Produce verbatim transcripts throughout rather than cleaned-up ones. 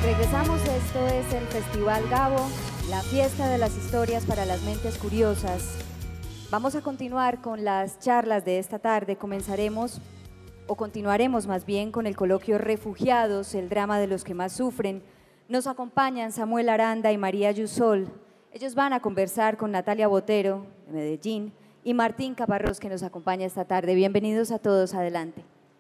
Regresamos, esto es el Festival Gabo, la fiesta de las historias para las mentes curiosas. Vamos a continuar con las charlas de esta tarde. Comenzaremos, o continuaremos más bien, con el coloquio Refugiados, el drama de los que más sufren. Nos acompañan Samuel Aranda y María Yusol. Ellos van a conversar con Natalia Botero, de Medellín, y Martín Caparrós, que nos acompaña esta tarde. Bienvenidos a todos, adelante.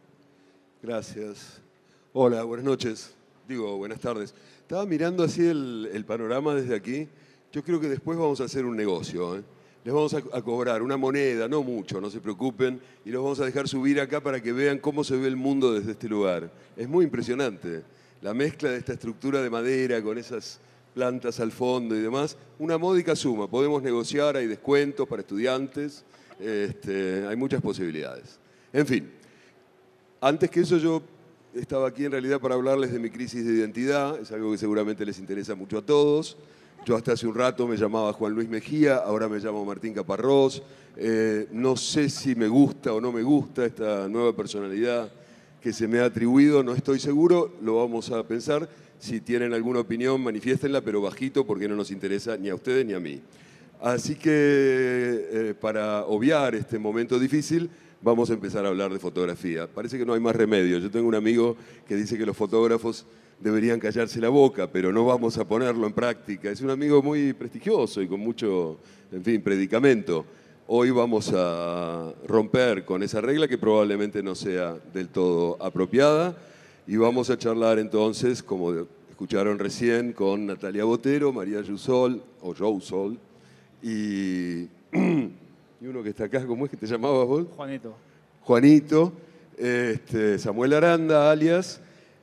Gracias. Hola, buenas noches. Digo, buenas tardes. Estaba mirando así el, el panorama desde aquí. Yo creo que después vamos a hacer un negocio, ¿eh? Les vamos a, a cobrar una moneda, no mucho, no se preocupen, y los vamos a dejar subir acá para que vean cómo se ve el mundo desde este lugar. Es muy impresionante. La mezcla de esta estructura de madera con esas plantas al fondo y demás, una módica suma. Podemos negociar, hay descuentos para estudiantes, este, hay muchas posibilidades. En fin, antes que eso yo estaba aquí en realidad para hablarles de mi crisis de identidad, es algo que seguramente les interesa mucho a todos. Yo hasta hace un rato me llamaba Juan Luis Mejía, ahora me llamo Martín Caparrós. Eh, no sé si me gusta o no me gusta esta nueva personalidad que se me ha atribuido, no estoy seguro, lo vamos a pensar. Si tienen alguna opinión, manifiéstenla, pero bajito porque no nos interesa ni a ustedes ni a mí. Así que eh, para obviar este momento difícil, vamos a empezar a hablar de fotografía. Parece que no hay más remedio. Yo tengo un amigo que dice que los fotógrafos deberían callarse la boca, pero no vamos a ponerlo en práctica. Es un amigo muy prestigioso y con mucho, en fin, predicamento. Hoy vamos a romper con esa regla que probablemente no sea del todo apropiada y vamos a charlar entonces, como escucharon recién, con Natalia Botero, María Yusol, o Yusol, y... Y uno que está acá, ¿cómo es que te llamabas vos? Juanito. Juanito, este, Samuel Aranda, alias.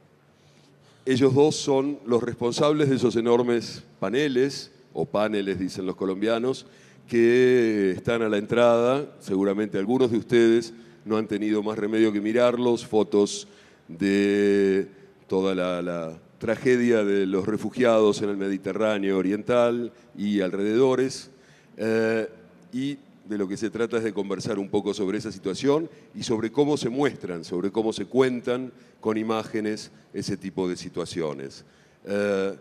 Ellos dos son los responsables de esos enormes paneles, o paneles dicen los colombianos, que están a la entrada. Seguramente algunos de ustedes no han tenido más remedio que mirarlos, fotos de toda la, la tragedia de los refugiados en el Mediterráneo oriental y alrededores. Eh, y de lo que se trata es de conversar un poco sobre esa situación y sobre cómo se muestran, sobre cómo se cuentan con imágenes ese tipo de situaciones. Eh,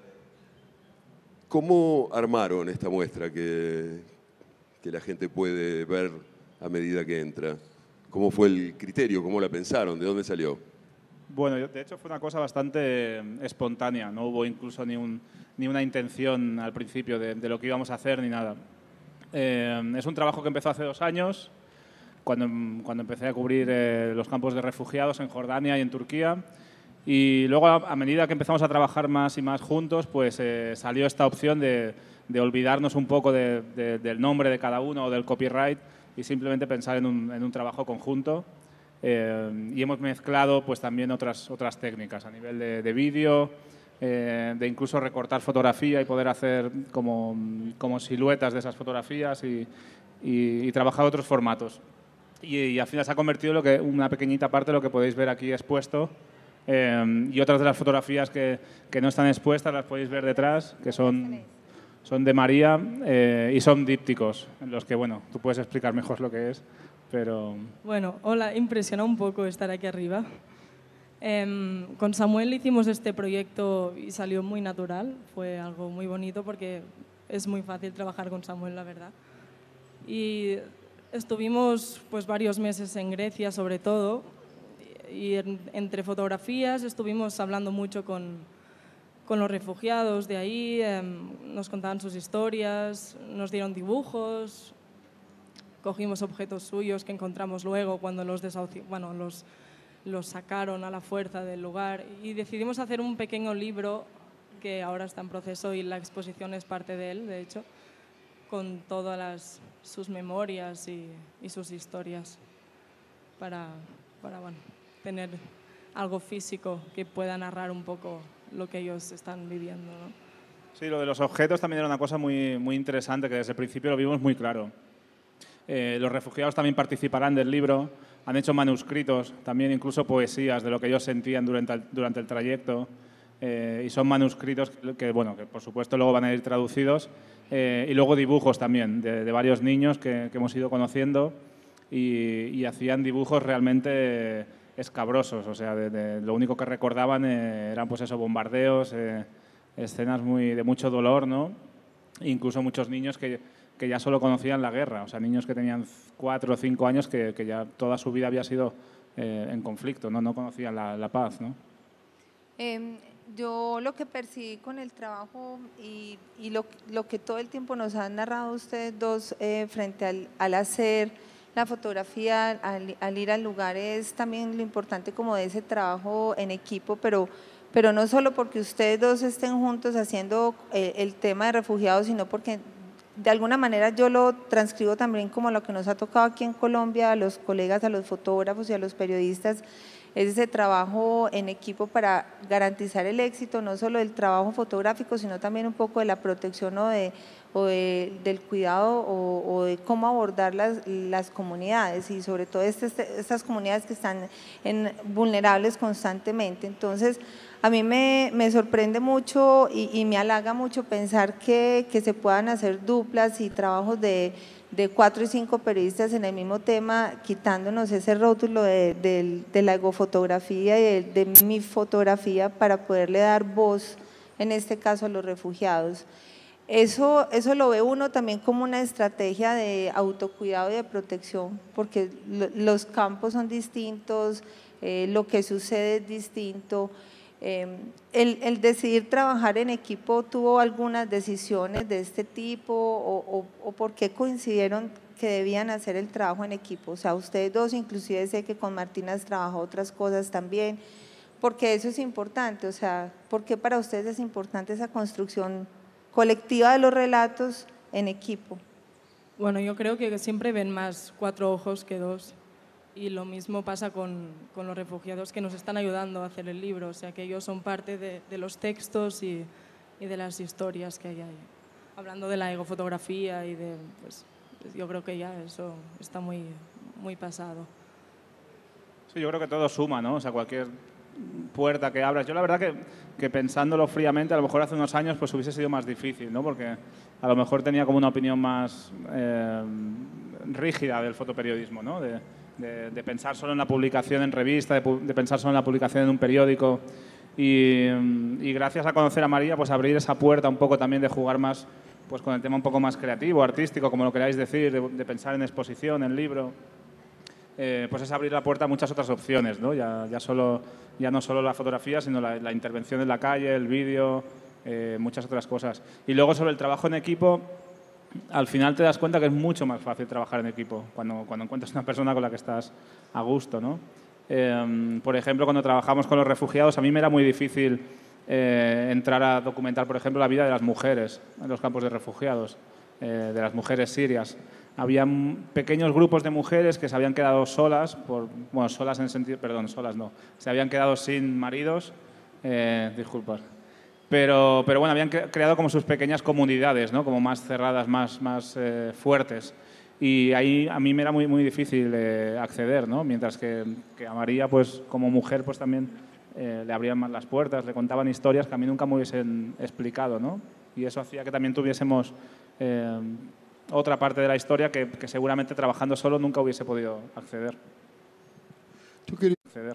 ¿Cómo armaron esta muestra que, que la gente puede ver a medida que entra? ¿Cómo fue el criterio? ¿Cómo la pensaron? ¿De dónde salió? Bueno, de hecho fue una cosa bastante espontánea. No hubo incluso ni, un, ni una intención al principio de, de lo que íbamos a hacer ni nada. Eh, es un trabajo que empezó hace dos años, cuando, cuando empecé a cubrir eh, los campos de refugiados en Jordania y en Turquía. Y luego, a, a medida que empezamos a trabajar más y más juntos, pues eh, salió esta opción de, de olvidarnos un poco de, de, del nombre de cada uno o del copyright y simplemente pensar en un, en un trabajo conjunto. Eh, y hemos mezclado pues, también otras, otras técnicas a nivel de, de vídeo, Eh, de incluso recortar fotografía y poder hacer como, como siluetas de esas fotografías y, y, y trabajar otros formatos. Y, y al final se ha convertido en lo que, una pequeñita parte de lo que podéis ver aquí expuesto. Eh, y otras de las fotografías que, que no están expuestas las podéis ver detrás, que son, son de María eh, y son dípticos, en los que, bueno, tú puedes explicar mejor lo que es, pero... Bueno, hola, impresiona un poco estar aquí arriba. Eh, con Samuel hicimos este proyecto y salió muy natural, fue algo muy bonito porque es muy fácil trabajar con Samuel, la verdad. Y estuvimos pues, varios meses en Grecia, sobre todo, y en, entre fotografías estuvimos hablando mucho con, con los refugiados de ahí, eh, nos contaban sus historias, nos dieron dibujos, cogimos objetos suyos que encontramos luego cuando los desahuciamos, bueno, los... los sacaron a la fuerza del lugar y decidimos hacer un pequeño libro que ahora está en proceso y la exposición es parte de él, de hecho, con todas las, sus memorias y, y sus historias para, para bueno, tener algo físico que pueda narrar un poco lo que ellos están viviendo, ¿no? Sí, lo de los objetos también era una cosa muy, muy interesante que desde el principio lo vimos muy claro. Eh, los refugiados también participarán del libro, han hecho manuscritos, también incluso poesías de lo que ellos sentían durante el, durante el trayecto eh, y son manuscritos que, que, bueno, que por supuesto luego van a ir traducidos eh, y luego dibujos también de, de varios niños que, que hemos ido conociendo y, y hacían dibujos realmente escabrosos, o sea, de, de, lo único que recordaban eh, eran pues esos bombardeos, eh, escenas muy, de mucho dolor, ¿no? Incluso muchos niños que, que ya solo conocían la guerra, o sea, niños que tenían cuatro o cinco años que, que ya toda su vida había sido eh, en conflicto, ¿no? No conocían la, la paz, ¿no? Eh, yo lo que percibí con el trabajo y, y lo, lo que todo el tiempo nos han narrado ustedes dos eh, frente al, al hacer la fotografía, al, al ir al lugar, es también lo importante como de ese trabajo en equipo, pero, pero no solo porque ustedes dos estén juntos haciendo el, el tema de refugiados, sino porque de alguna manera yo lo transcribo también como lo que nos ha tocado aquí en Colombia, a los colegas, a los fotógrafos y a los periodistas, es ese trabajo en equipo para garantizar el éxito, no solo del trabajo fotográfico, sino también un poco de la protección o, de, o de, del cuidado o, o de cómo abordar las, las comunidades y sobre todo este, estas comunidades que están en, vulnerables constantemente. Entonces, a mí me, me sorprende mucho y, y me halaga mucho pensar que, que se puedan hacer duplas y trabajos de de cuatro y cinco periodistas en el mismo tema, quitándonos ese rótulo de, de, de la egofotografía y de, de mi fotografía para poderle dar voz, en este caso a los refugiados. Eso, eso lo ve uno también como una estrategia de autocuidado y de protección, porque lo, los campos son distintos, eh, lo que sucede es distinto. Eh, el, el decidir trabajar en equipo, ¿tuvo algunas decisiones de este tipo o, o, o por qué coincidieron que debían hacer el trabajo en equipo? O sea, ustedes dos, inclusive sé que con Martina has trabajado otras cosas también, porque eso es importante, o sea, ¿por qué para ustedes es importante esa construcción colectiva de los relatos en equipo? Bueno, yo creo que siempre ven más cuatro ojos que dos. Y lo mismo pasa con, con los refugiados que nos están ayudando a hacer el libro, o sea que ellos son parte de, de los textos y, y de las historias que hay ahí. Hablando de la egofotografía y de, pues, yo creo que ya eso está muy, muy pasado. Sí, yo creo que todo suma, ¿no? O sea, cualquier puerta que abras. Yo la verdad que, que pensándolo fríamente, a lo mejor hace unos años pues hubiese sido más difícil, ¿no? Porque a lo mejor tenía como una opinión más eh, rígida del fotoperiodismo, ¿no? De, De, de pensar solo en la publicación en revista, de, de pensar solo en la publicación en un periódico y, y gracias a conocer a María, pues abrir esa puerta un poco también de jugar más pues con el tema un poco más creativo, artístico, como lo queráis decir, de, de pensar en exposición, en libro, eh, pues es abrir la puerta a muchas otras opciones, ¿no? Ya, ya, solo, ya no solo la fotografía, sino la, la intervención en la calle, el vídeo, eh, muchas otras cosas. Y luego sobre el trabajo en equipo, al final te das cuenta que es mucho más fácil trabajar en equipo cuando, cuando encuentras una persona con la que estás a gusto, ¿no? Eh, por ejemplo, cuando trabajamos con los refugiados, a mí me era muy difícil eh, entrar a documentar, por ejemplo, la vida de las mujeres en los campos de refugiados, eh, de las mujeres sirias. Había pequeños grupos de mujeres que se habían quedado solas, por, bueno, solas en el sentido, perdón, solas no, se habían quedado sin maridos, eh, disculpas. Pero, pero bueno, habían creado como sus pequeñas comunidades, ¿no? Como más cerradas, más, más eh, fuertes. Y ahí a mí me era muy, muy difícil eh, acceder, ¿no? Mientras que, que a María, pues como mujer, pues también eh, le abrían más las puertas, le contaban historias que a mí nunca me hubiesen explicado, ¿no? Y eso hacía que también tuviésemos eh, otra parte de la historia que, que seguramente trabajando solo nunca hubiese podido acceder. Yo quería... acceder.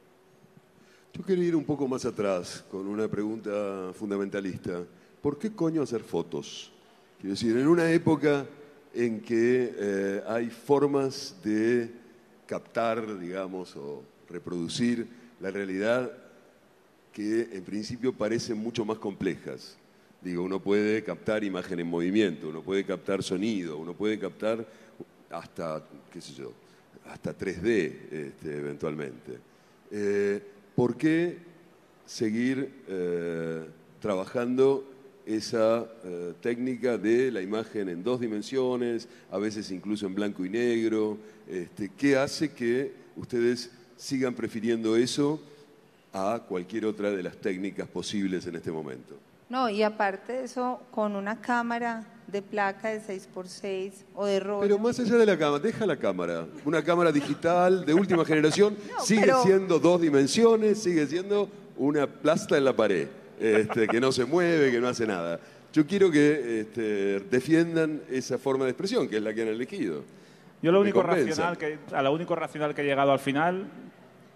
Yo quería ir un poco más atrás con una pregunta fundamentalista. ¿Por qué coño hacer fotos? Quiero decir, en una época en que eh, hay formas de captar, digamos, o reproducir la realidad que en principio parecen mucho más complejas. Digo, uno puede captar imagen en movimiento, uno puede captar sonido, uno puede captar hasta, qué sé yo, hasta tres D este, eventualmente. Eh, ¿Por qué seguir eh, trabajando esa eh, técnica de la imagen en dos dimensiones, a veces incluso en blanco y negro? Este, ¿Qué hace que ustedes sigan prefiriendo eso a cualquier otra de las técnicas posibles en este momento? No, y aparte de eso, con una cámara de placa de seis por seis o de rollo. Pero más allá de la cámara, deja la cámara. Una cámara digital de última generación no, sigue pero... siendo dos dimensiones, sigue siendo una plasta en la pared, este, que no se mueve, que no hace nada. Yo quiero que este, defiendan esa forma de expresión, que es la que han elegido. Yo lo único racional que, a lo único racional que he llegado al final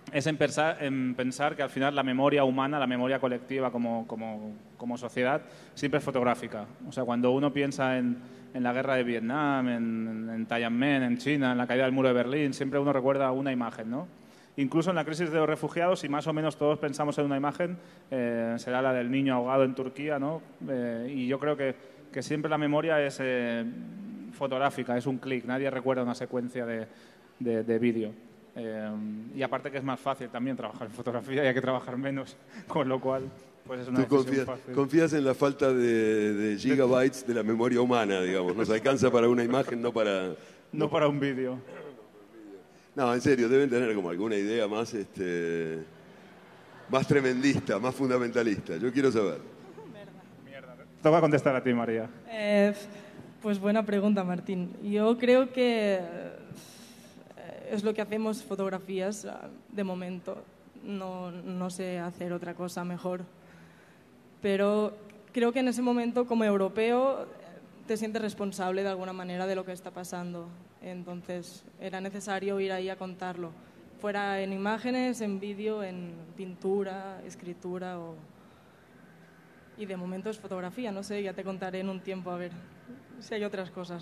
es en pensar, en pensar que al final la memoria humana, la memoria colectiva como, como, como sociedad, siempre es fotográfica. O sea, cuando uno piensa en, en la guerra de Vietnam, en, en Tiananmen, en China, en la caída del muro de Berlín, siempre uno recuerda una imagen, ¿no? Incluso en la crisis de los refugiados, si más o menos todos pensamos en una imagen, eh, será la del niño ahogado en Turquía, ¿no? Eh, y yo creo que, que siempre la memoria es eh, fotográfica, es un clic, nadie recuerda una secuencia de, de, de vídeo. Eh, y aparte que es más fácil también trabajar en fotografía y hay que trabajar menos, con lo cual pues es una Tú decisión confías, fácil. confías en la falta de, de gigabytes de la memoria humana, digamos. Nos alcanza para una imagen, no para... No para un vídeo. No, en serio, deben tener como alguna idea más, este, más tremendista, más fundamentalista. Yo quiero saber. Toca contestar a ti, María. Eh, pues buena pregunta, Martín. Yo creo que es lo que hacemos, fotografías, de momento. No, no sé hacer otra cosa mejor. Pero creo que en ese momento, como europeo, te sientes responsable de alguna manera de lo que está pasando. Entonces, era necesario ir ahí a contarlo. Fuera en imágenes, en vídeo, en pintura, escritura o... Y de momento es fotografía, no sé, ya te contaré en un tiempo a ver si hay otras cosas.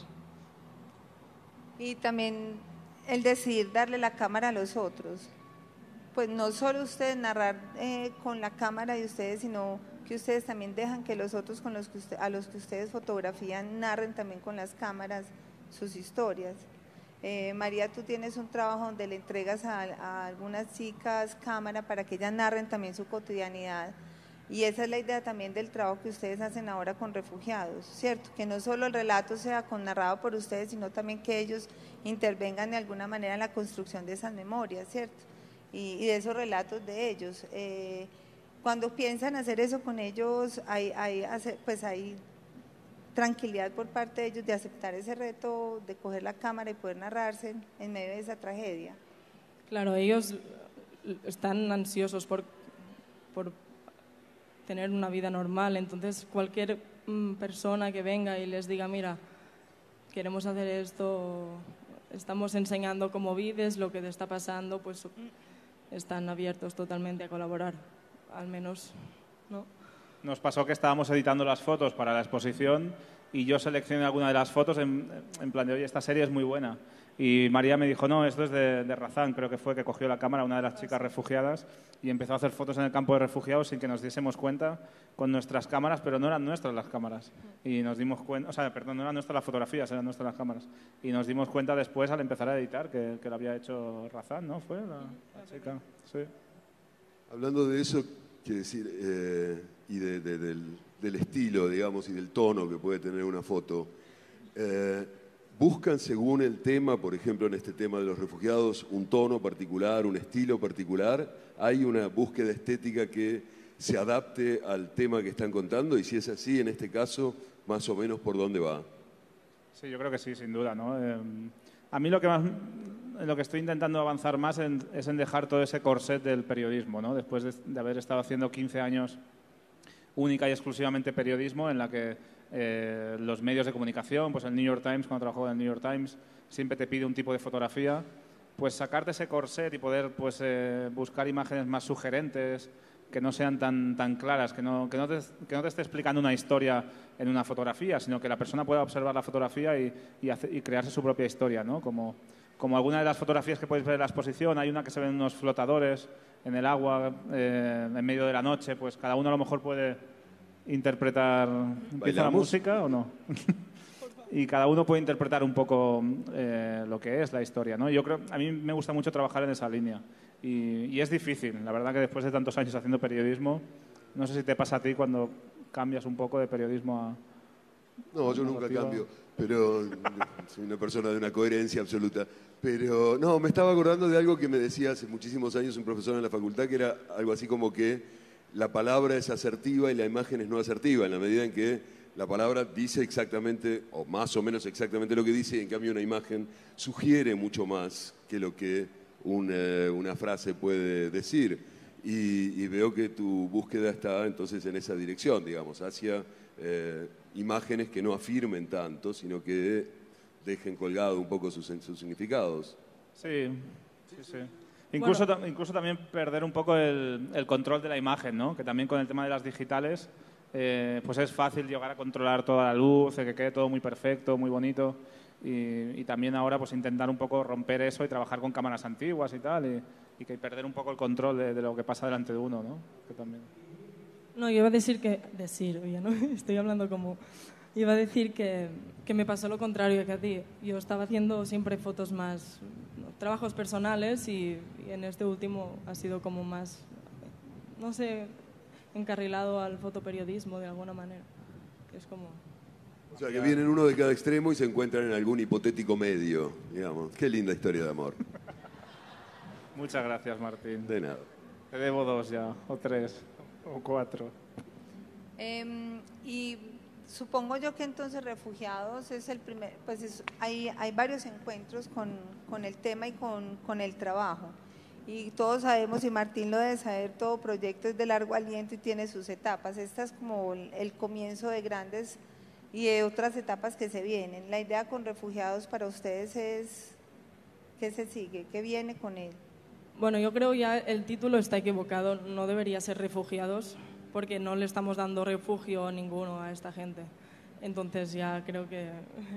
Y también el decidir darle la cámara a los otros. Pues no solo ustedes narrar eh, con la cámara de ustedes, sino que ustedes también dejan que los otros con los que usted, a los que ustedes fotografían narren también con las cámaras sus historias. Eh, María, tú tienes un trabajo donde le entregas a, a algunas chicas cámara para que ellas narren también su cotidianidad. Y esa es la idea también del trabajo que ustedes hacen ahora con refugiados, ¿cierto? Que no solo el relato sea con, narrado por ustedes, sino también que ellos intervengan de alguna manera en la construcción de esas memorias, ¿cierto? Y, y de esos relatos de ellos. Eh, cuando piensan hacer eso con ellos, hay, hay, pues hay tranquilidad por parte de ellos de aceptar ese reto, de coger la cámara y poder narrarse en medio de esa tragedia. Claro, ellos están ansiosos por... por tener una vida normal, entonces cualquier mm, persona que venga y les diga, mira, queremos hacer esto, estamos enseñando cómo vives, lo que te está pasando, pues están abiertos totalmente a colaborar, al menos, ¿no? Nos pasó que estábamos editando las fotos para la exposición y yo seleccioné alguna de las fotos en, en plan de, oye, esta serie es muy buena. Y María me dijo, no, esto es de, de Razán, creo que fue, que cogió la cámara, una de las chicas refugiadas, y empezó a hacer fotos en el campo de refugiados sin que nos diésemos cuenta con nuestras cámaras, pero no eran nuestras las cámaras. Y nos dimos cuenta, o sea, perdón, no eran nuestras las fotografías, eran nuestras las cámaras. Y nos dimos cuenta después al empezar a editar que, que lo había hecho Razán, ¿no? Fue la, la chica, sí. Hablando de eso, quiero decir, eh, y de, de, del, del estilo, digamos, y del tono que puede tener una foto, eh, ¿buscan según el tema, por ejemplo, en este tema de los refugiados, un tono particular, un estilo particular? ¿Hay una búsqueda estética que se adapte al tema que están contando? Y si es así, en este caso, más o menos por dónde va. Sí, yo creo que sí, sin duda, ¿no? Eh, a mí lo que más, lo que estoy intentando avanzar más en, es en dejar todo ese corset del periodismo, ¿no? Después de, de haber estado haciendo quince años única y exclusivamente periodismo, en la que eh, los medios de comunicación, pues el New York Times, cuando trabajo en el New York Times, siempre te pide un tipo de fotografía, pues sacarte ese corset y poder pues, eh, buscar imágenes más sugerentes, que no sean tan, tan claras, que no, que, no te, que no te esté explicando una historia en una fotografía, sino que la persona pueda observar la fotografía y, y, hace, y crearse su propia historia, ¿no? Como, como alguna de las fotografías que podéis ver en la exposición, hay una que se ven unos flotadores en el agua, eh, en medio de la noche, pues cada uno a lo mejor puede interpretar... ¿Empieza la música o no? Y cada uno puede interpretar un poco eh, lo que es la historia, ¿no? Yo creo, a mí me gusta mucho trabajar en esa línea y, y es difícil, la verdad que después de tantos años haciendo periodismo, no sé si te pasa a ti cuando cambias un poco de periodismo a... No, yo nunca cambio, pero soy una persona de una coherencia absoluta. Pero no, me estaba acordando de algo que me decía hace muchísimos años un profesor en la facultad, que era algo así como que la palabra es asertiva y la imagen es no asertiva, en la medida en que la palabra dice exactamente, o más o menos exactamente lo que dice, y en cambio una imagen sugiere mucho más que lo que una, una frase puede decir. Y, y veo que tu búsqueda está entonces en esa dirección, digamos, hacia eh, imágenes que no afirmen tanto, sino que dejen colgado un poco sus, sus significados. Sí, sí, sí. Incluso, Bueno. ta- incluso también perder un poco el, el control de la imagen, ¿no? Que también con el tema de las digitales, eh, pues es fácil llegar a controlar toda la luz, que quede todo muy perfecto, muy bonito. Y, y también ahora pues intentar un poco romper eso y trabajar con cámaras antiguas y tal, y, y que perder un poco el control de, de lo que pasa delante de uno, ¿no? Que también... No, yo iba a decir que... Decir, oye, ¿no? Estoy hablando como... Iba a decir que, que me pasó lo contrario que a ti. Yo estaba haciendo siempre fotos más... ¿no? Trabajos personales y, y en este último ha sido como más... No sé, encarrilado al fotoperiodismo de alguna manera. Es como... O sea, que vienen uno de cada extremo y se encuentran en algún hipotético medio, digamos. Qué linda historia de amor. Muchas gracias, Martín. De nada. Te debo dos ya, o tres, o cuatro. Em, y supongo yo que entonces Refugiados es el primer, pues es- hay, hay varios encuentros con, con el tema y con, con el trabajo. Y todos sabemos, y Martín lo debe saber, todo proyecto es de largo aliento y tiene sus etapas. Esta es como el, el comienzo de grandes y de otras etapas que se vienen. La idea con Refugiados para ustedes es, ¿qué se sigue? ¿Qué viene con él? Bueno, yo creo ya el título está equivocado, no debería ser Refugiados, porque no le estamos dando refugio ninguno a esta gente. Entonces ya creo que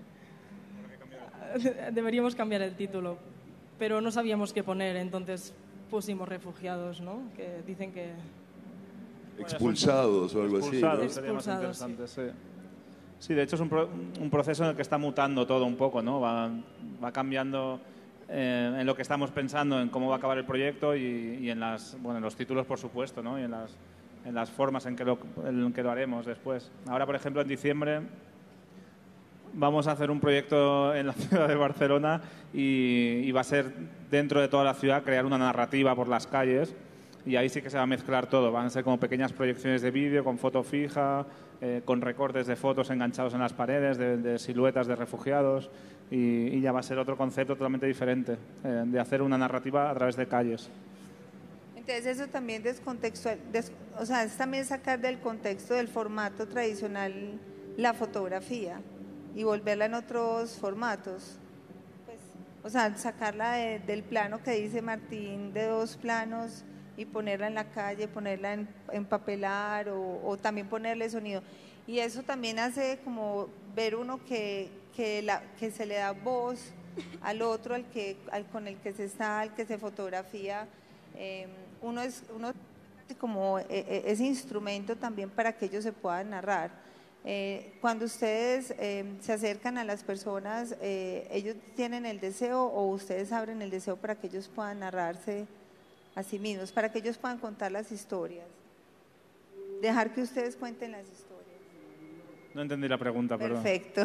deberíamos cambiar el título, pero no sabíamos qué poner, entonces pusimos Refugiados, ¿no? Que dicen que... Expulsados o algo así. ¿no? Expulsados sería más Expulsados, interesante, sí. Sí, de hecho es un, pro- un proceso en el que está mutando todo un poco, ¿no? Va, va cambiando eh, en lo que estamos pensando, en cómo va a acabar el proyecto y, y en, las, bueno, en los títulos, por supuesto, ¿no? Y en las, en las formas en que, lo, en que lo haremos después. Ahora, por ejemplo, en diciembre vamos a hacer un proyecto en la ciudad de Barcelona y, y va a ser dentro de toda la ciudad crear una narrativa por las calles. Y ahí sí que se va a mezclar todo. Van a ser como pequeñas proyecciones de vídeo con foto fija, eh, con recortes de fotos enganchados en las paredes, de, de siluetas de refugiados. Y, y ya va a ser otro concepto totalmente diferente, eh, de hacer una narrativa a través de calles. Entonces eso también descontextual, des- o sea, es también sacar del contexto del formato tradicional la fotografía y volverla en otros formatos. Pues, o sea, sacarla de- del plano que dice Martín, de dos planos, y ponerla en la calle, ponerla en empapelar o, o también ponerle sonido. Y eso también hace como ver uno que, que, la, que se le da voz al otro, al que, al con el que se está, al que se fotografía. Eh, uno es uno como eh, eh, ese instrumento también para que ellos se puedan narrar. Eh, cuando ustedes eh, se acercan a las personas, eh, ¿ellos tienen el deseo o ustedes abren el deseo para que ellos puedan narrarse a sí mismos, para que ellos puedan contar las historias? Dejar que ustedes cuenten las historias. No entendí la pregunta, perdón. Perfecto.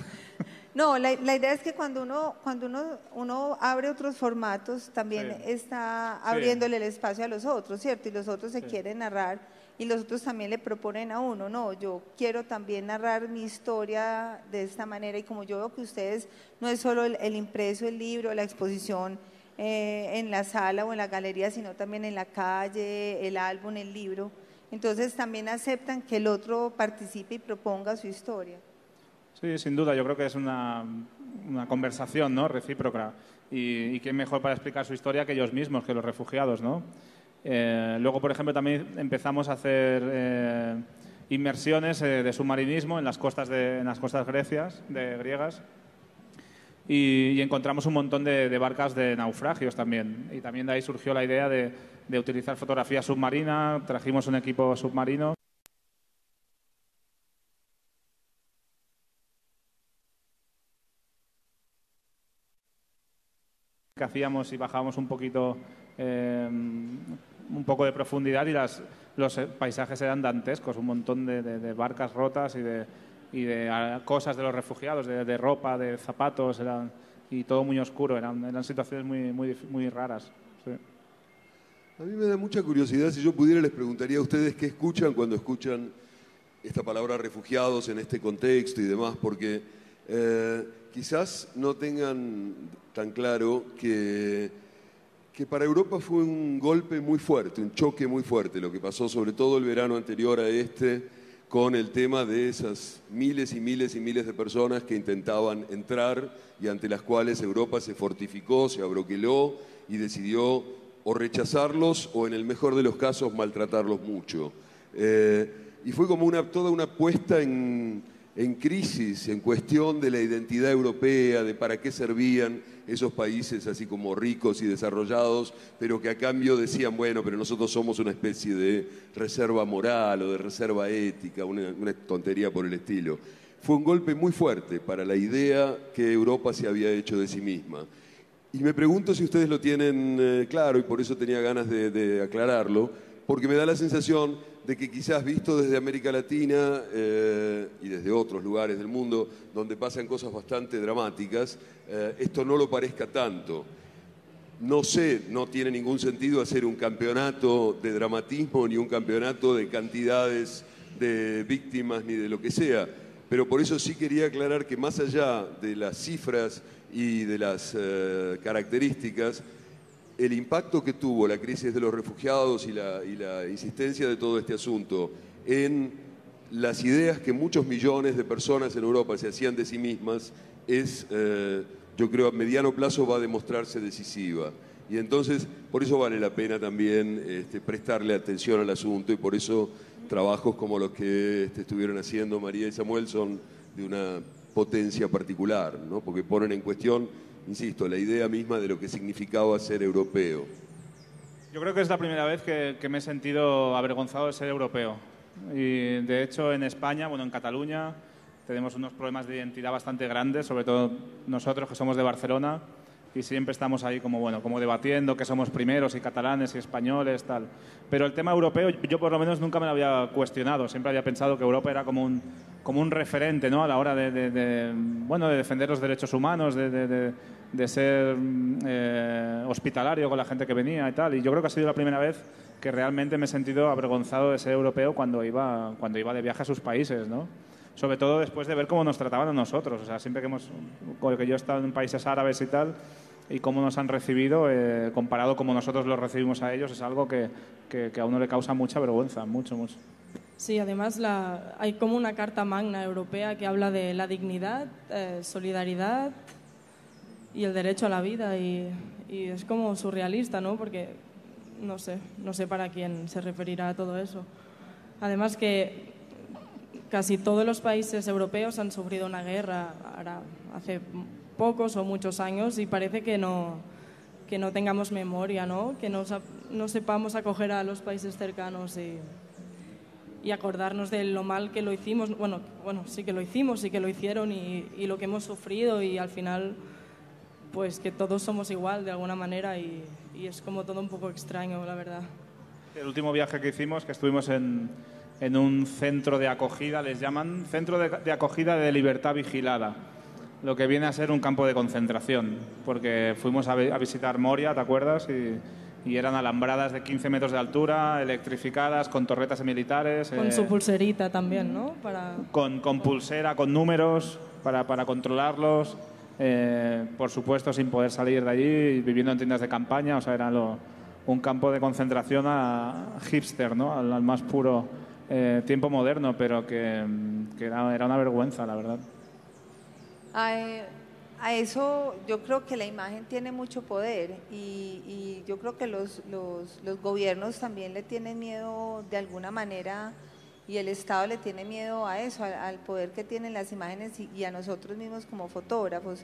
No, la, la idea es que cuando uno, cuando uno, uno abre otros formatos, también Sí. está Sí. abriéndole el espacio a los otros, ¿cierto? Y los otros se Sí. quieren narrar y los otros también le proponen a uno, no, yo quiero también narrar mi historia de esta manera. Y como yo veo que ustedes no es solo el, el impreso, el libro, la exposición eh, en la sala o en la galería, sino también en la calle, el álbum, el libro, entonces también aceptan que el otro participe y proponga su historia. Sí, sin duda, yo creo que es una, una conversación, ¿no? Recíproca. Y, y quién mejor para explicar su historia que ellos mismos, que los refugiados, ¿no? Eh, luego, por ejemplo, también empezamos a hacer eh, inmersiones eh, de submarinismo en las costas, de, en las costas grecias, de, griegas y, y encontramos un montón de, de barcas de naufragios también. Y también de ahí surgió la idea de, de utilizar fotografía submarina, trajimos un equipo submarino. Que hacíamos y bajábamos un poquito, eh, un poco de profundidad y las, los paisajes eran dantescos, un montón de, de, de barcas rotas y de, y de ah, cosas de los refugiados, de, de ropa, de zapatos, eran, y todo muy oscuro, eran, eran situaciones muy, muy, muy raras. Sí. A mí me da mucha curiosidad, si yo pudiera les preguntaría a ustedes qué escuchan cuando escuchan esta palabra refugiados en este contexto y demás, porque eh, quizás no tengan tan claro que, que para Europa fue un golpe muy fuerte, un choque muy fuerte, lo que pasó sobre todo el verano anterior a este, con el tema de esas miles y miles y miles de personas que intentaban entrar y ante las cuales Europa se fortificó, se abroqueló y decidió o rechazarlos o en el mejor de los casos maltratarlos mucho. Eh, y fue como una, toda una puesta en, en crisis, en cuestión de la identidad europea, de para qué servían esos países así como ricos y desarrollados, pero que a cambio decían, bueno, pero nosotros somos una especie de reserva moral o de reserva ética, una, una tontería por el estilo. Fue un golpe muy fuerte para la idea que Europa se había hecho de sí misma. Y me pregunto si ustedes lo tienen eh, claro, y por eso tenía ganas de, de aclararlo, porque me da la sensación de que quizás visto desde América Latina eh, y desde otros lugares del mundo donde pasan cosas bastante dramáticas, eh, esto no lo parezca tanto. No sé, no tiene ningún sentido hacer un campeonato de dramatismo ni un campeonato de cantidades de víctimas ni de lo que sea, pero por eso sí quería aclarar que más allá de las cifras y de las eh, características, el impacto que tuvo la crisis de los refugiados y la, y la insistencia de todo este asunto en las ideas que muchos millones de personas en Europa se hacían de sí mismas es, eh, yo creo, a mediano plazo va a demostrarse decisiva. Y entonces, por eso vale la pena también este, prestarle atención al asunto, y por eso trabajos como los que este, estuvieron haciendo María y Samuel son de una potencia particular, ¿no? Porque ponen en cuestión, insisto, la idea misma de lo que significaba ser europeo. Yo creo que es la primera vez que, que me he sentido avergonzado de ser europeo. Y de hecho en España, bueno, en Cataluña, tenemos unos problemas de identidad bastante grandes, sobre todo nosotros que somos de Barcelona, y siempre estamos ahí como, bueno, como debatiendo que somos primeros y catalanes y españoles, tal. Pero el tema europeo, yo por lo menos nunca me lo había cuestionado. Siempre había pensado que Europa era como un, como un referente, ¿no?, a la hora de, de, de, bueno, de defender los derechos humanos, de, de, de, de ser eh, hospitalario con la gente que venía y tal. Y yo creo que ha sido la primera vez que realmente me he sentido avergonzado de ser europeo cuando iba, cuando iba de viaje a sus países, ¿no? Sobre todo después de ver cómo nos trataban a nosotros. O sea, siempre que hemos, que yo he estado en países árabes y tal, y cómo nos han recibido, eh, comparado como nosotros los recibimos a ellos, es algo que, que, que a uno le causa mucha vergüenza, mucho, mucho. Sí, además la, hay como una carta magna europea que habla de la dignidad, eh, solidaridad y el derecho a la vida, y, y es como surrealista, ¿no? Porque no sé, no sé para quién se referirá a todo eso. Además que casi todos los países europeos han sufrido una guerra ahora, hace pocos o muchos años, y parece que no, que no tengamos memoria, ¿no? Que no, no sepamos acoger a los países cercanos y, y acordarnos de lo mal que lo hicimos. Bueno, bueno, sí que lo hicimos, sí que lo hicieron, y, y lo que hemos sufrido, y al final pues que todos somos igual de alguna manera, y, y es como todo un poco extraño, la verdad. El último viaje que hicimos, que estuvimos en, en un centro de acogida, les llaman Centro de, de Acogida de Libertad Vigilada, lo que viene a ser un campo de concentración, porque fuimos a, a visitar Moria, ¿te acuerdas? Y, y eran alambradas de quince metros de altura, electrificadas, con torretas militares. Con eh, su pulserita también, ¿no? Para... Con, con pulsera, con números, para, para controlarlos. Eh, por supuesto, sin poder salir de allí, viviendo en tiendas de campaña. O sea, era lo, un campo de concentración a hipster, ¿no? Al, al más puro eh, tiempo moderno, pero que, que era, era una vergüenza, la verdad. A, a eso yo creo que la imagen tiene mucho poder, y, y yo creo que los, los, los gobiernos también le tienen miedo de alguna manera, y el Estado le tiene miedo a eso, al, al poder que tienen las imágenes, y, y a nosotros mismos como fotógrafos.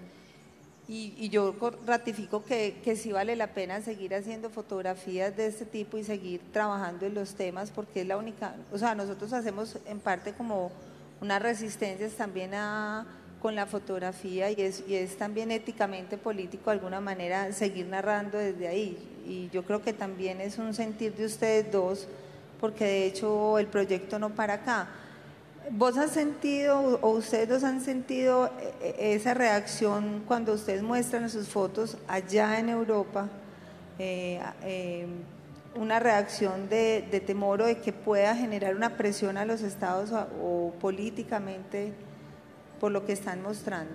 Y, y yo ratifico que, que sí vale la pena seguir haciendo fotografías de este tipo y seguir trabajando en los temas, porque es la única, o sea, nosotros hacemos en parte como unas resistencias también a... con la fotografía, y es, y es también éticamente político de alguna manera seguir narrando desde ahí, y yo creo que también es un sentir de ustedes dos, porque de hecho el proyecto no para acá. ¿Vos has sentido, o ustedes dos han sentido esa reacción cuando ustedes muestran sus fotos allá en Europa, eh, eh, una reacción de, de temor o de que pueda generar una presión a los estados o, o políticamente por lo que están mostrando?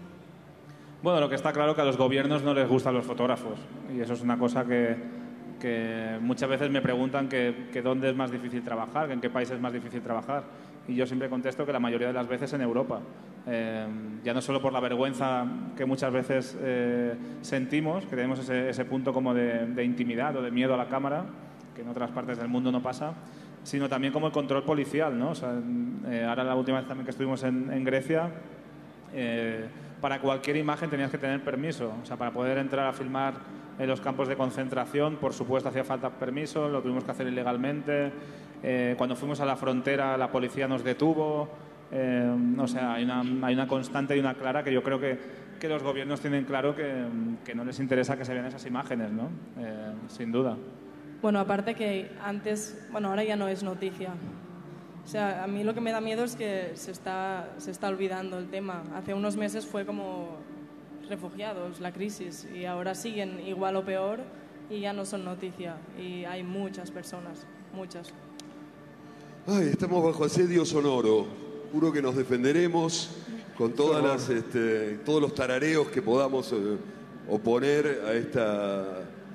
Bueno, lo que está claro es que a los gobiernos no les gustan los fotógrafos, y eso es una cosa que, que muchas veces me preguntan que, que dónde es más difícil trabajar, que en qué país es más difícil trabajar. y yo siempre contesto que la mayoría de las veces en Europa. Eh, ya no solo por la vergüenza que muchas veces eh, sentimos, que tenemos ese, ese punto como de, de intimidad o de miedo a la cámara, que en otras partes del mundo no pasa, sino también como el control policial, ¿no? O sea, eh, ahora la última vez también que estuvimos en, en Grecia, eh, para cualquier imagen tenías que tener permiso. O sea, para poder entrar a filmar en los campos de concentración, por supuesto hacía falta permiso, lo tuvimos que hacer ilegalmente. Eh, cuando fuimos a la frontera la policía nos detuvo. Eh, o sea, hay una, hay una constante y una clara que yo creo que, que los gobiernos tienen claro que, que no les interesa que se vean esas imágenes, ¿no? Eh, sin duda. Bueno, aparte que antes, bueno, ahora ya no es noticia. O sea, a mí lo que me da miedo es que se está, se está olvidando el tema. Hace unos meses fue como refugiados, la crisis, y ahora siguen igual o peor y ya no son noticia. Y hay muchas personas, muchas. Ay, estamos bajo asedio sonoro. Juro que nos defenderemos con todas las, este, todos los tarareos que podamos eh, oponer a esta...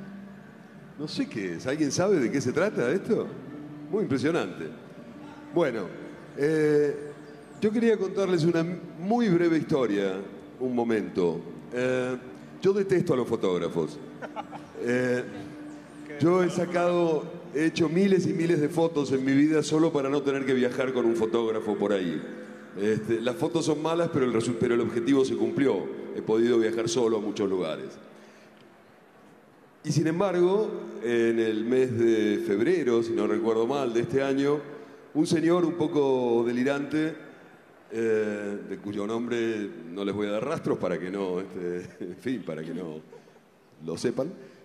No sé qué es. ¿Alguien sabe de qué se trata esto? Muy impresionante. Bueno, eh, yo quería contarles una muy breve historia, un momento. Eh, yo detesto a los fotógrafos. Eh, yo he sacado... He hecho miles y miles de fotos en mi vida solo para no tener que viajar con un fotógrafo por ahí. Este, las fotos son malas, pero el, pero el objetivo se cumplió. He podido viajar solo a muchos lugares. Y sin embargo, en el mes de febrero, si no recuerdo mal, de este año, un señor un poco delirante, eh, de cuyo nombre no les voy a dar rastros para que no, este, en fin, para que no lo sepan,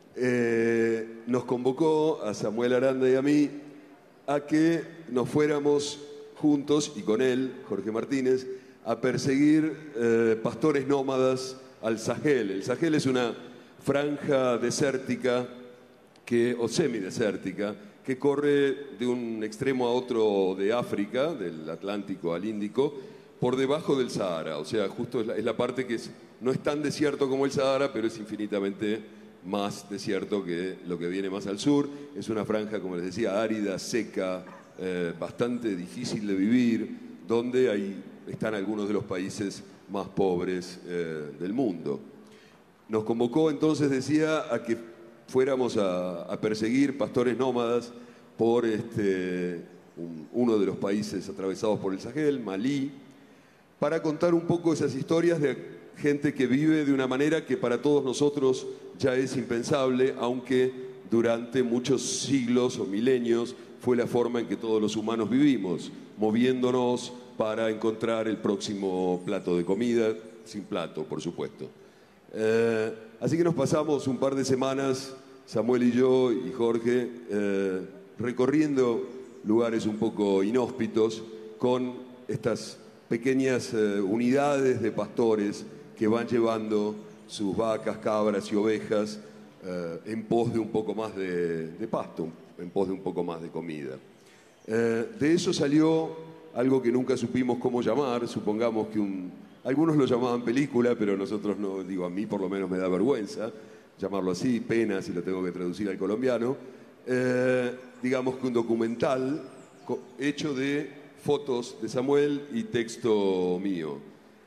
Eh, nos convocó a Samuel Aranda y a mí a que nos fuéramos juntos y con él, Jorge Martínez, a perseguir eh, pastores nómadas al Sahel. El Sahel es una franja desértica que, o semidesértica que corre de un extremo a otro de África, del Atlántico al Índico, por debajo del Sahara. O sea, justo es la, es la parte que es, no es tan desierto como el Sahara, pero es infinitamente más desierto que lo que viene más al sur. Es una franja, como les decía, árida, seca, eh, bastante difícil de vivir, donde ahí están algunos de los países más pobres eh, del mundo. Nos convocó entonces, decía, a que fuéramos a, a perseguir pastores nómadas por este, un, uno de los países atravesados por el Sahel, Malí, para contar un poco esas historias de gente que vive de una manera que para todos nosotros ya es impensable, aunque durante muchos siglos o milenios fue la forma en que todos los humanos vivimos, moviéndonos para encontrar el próximo plato de comida, sin plato, por supuesto. Eh, así que nos pasamos un par de semanas, Samuel y yo y Jorge, eh, recorriendo lugares un poco inhóspitos con estas pequeñas eh, unidades de pastores que van llevando sus vacas, cabras y ovejas eh, en pos de un poco más de, de pasto, en pos de un poco más de comida. Eh, de eso salió algo que nunca supimos cómo llamar, supongamos que un, algunos lo llamaban película, pero nosotros no, digo, a mí por lo menos me da vergüenza llamarlo así, pena si lo tengo que traducir al colombiano, eh, digamos que un documental hecho de fotos de Samuel y texto mío.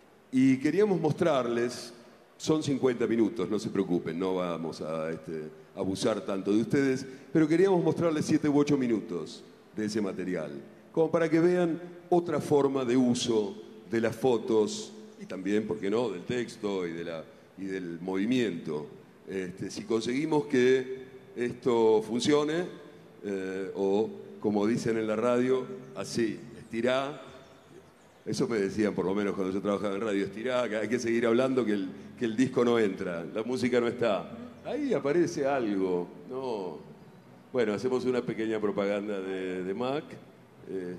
Y queríamos mostrarles, son cincuenta minutos, no se preocupen, no vamos a este, abusar tanto de ustedes, pero queríamos mostrarles siete u ocho minutos de ese material, como para que vean otra forma de uso de las fotos y también, ¿por qué no?, del texto y, de la, y del movimiento. Este, si conseguimos que esto funcione, eh, o como dicen en la radio, así, estirá. Eso me decían por lo menos cuando yo trabajaba en radio, estirá, que hay que seguir hablando, que el, que el disco no entra, la música no está. Ahí aparece algo, no. Bueno, hacemos una pequeña propaganda de, de Mac. Este.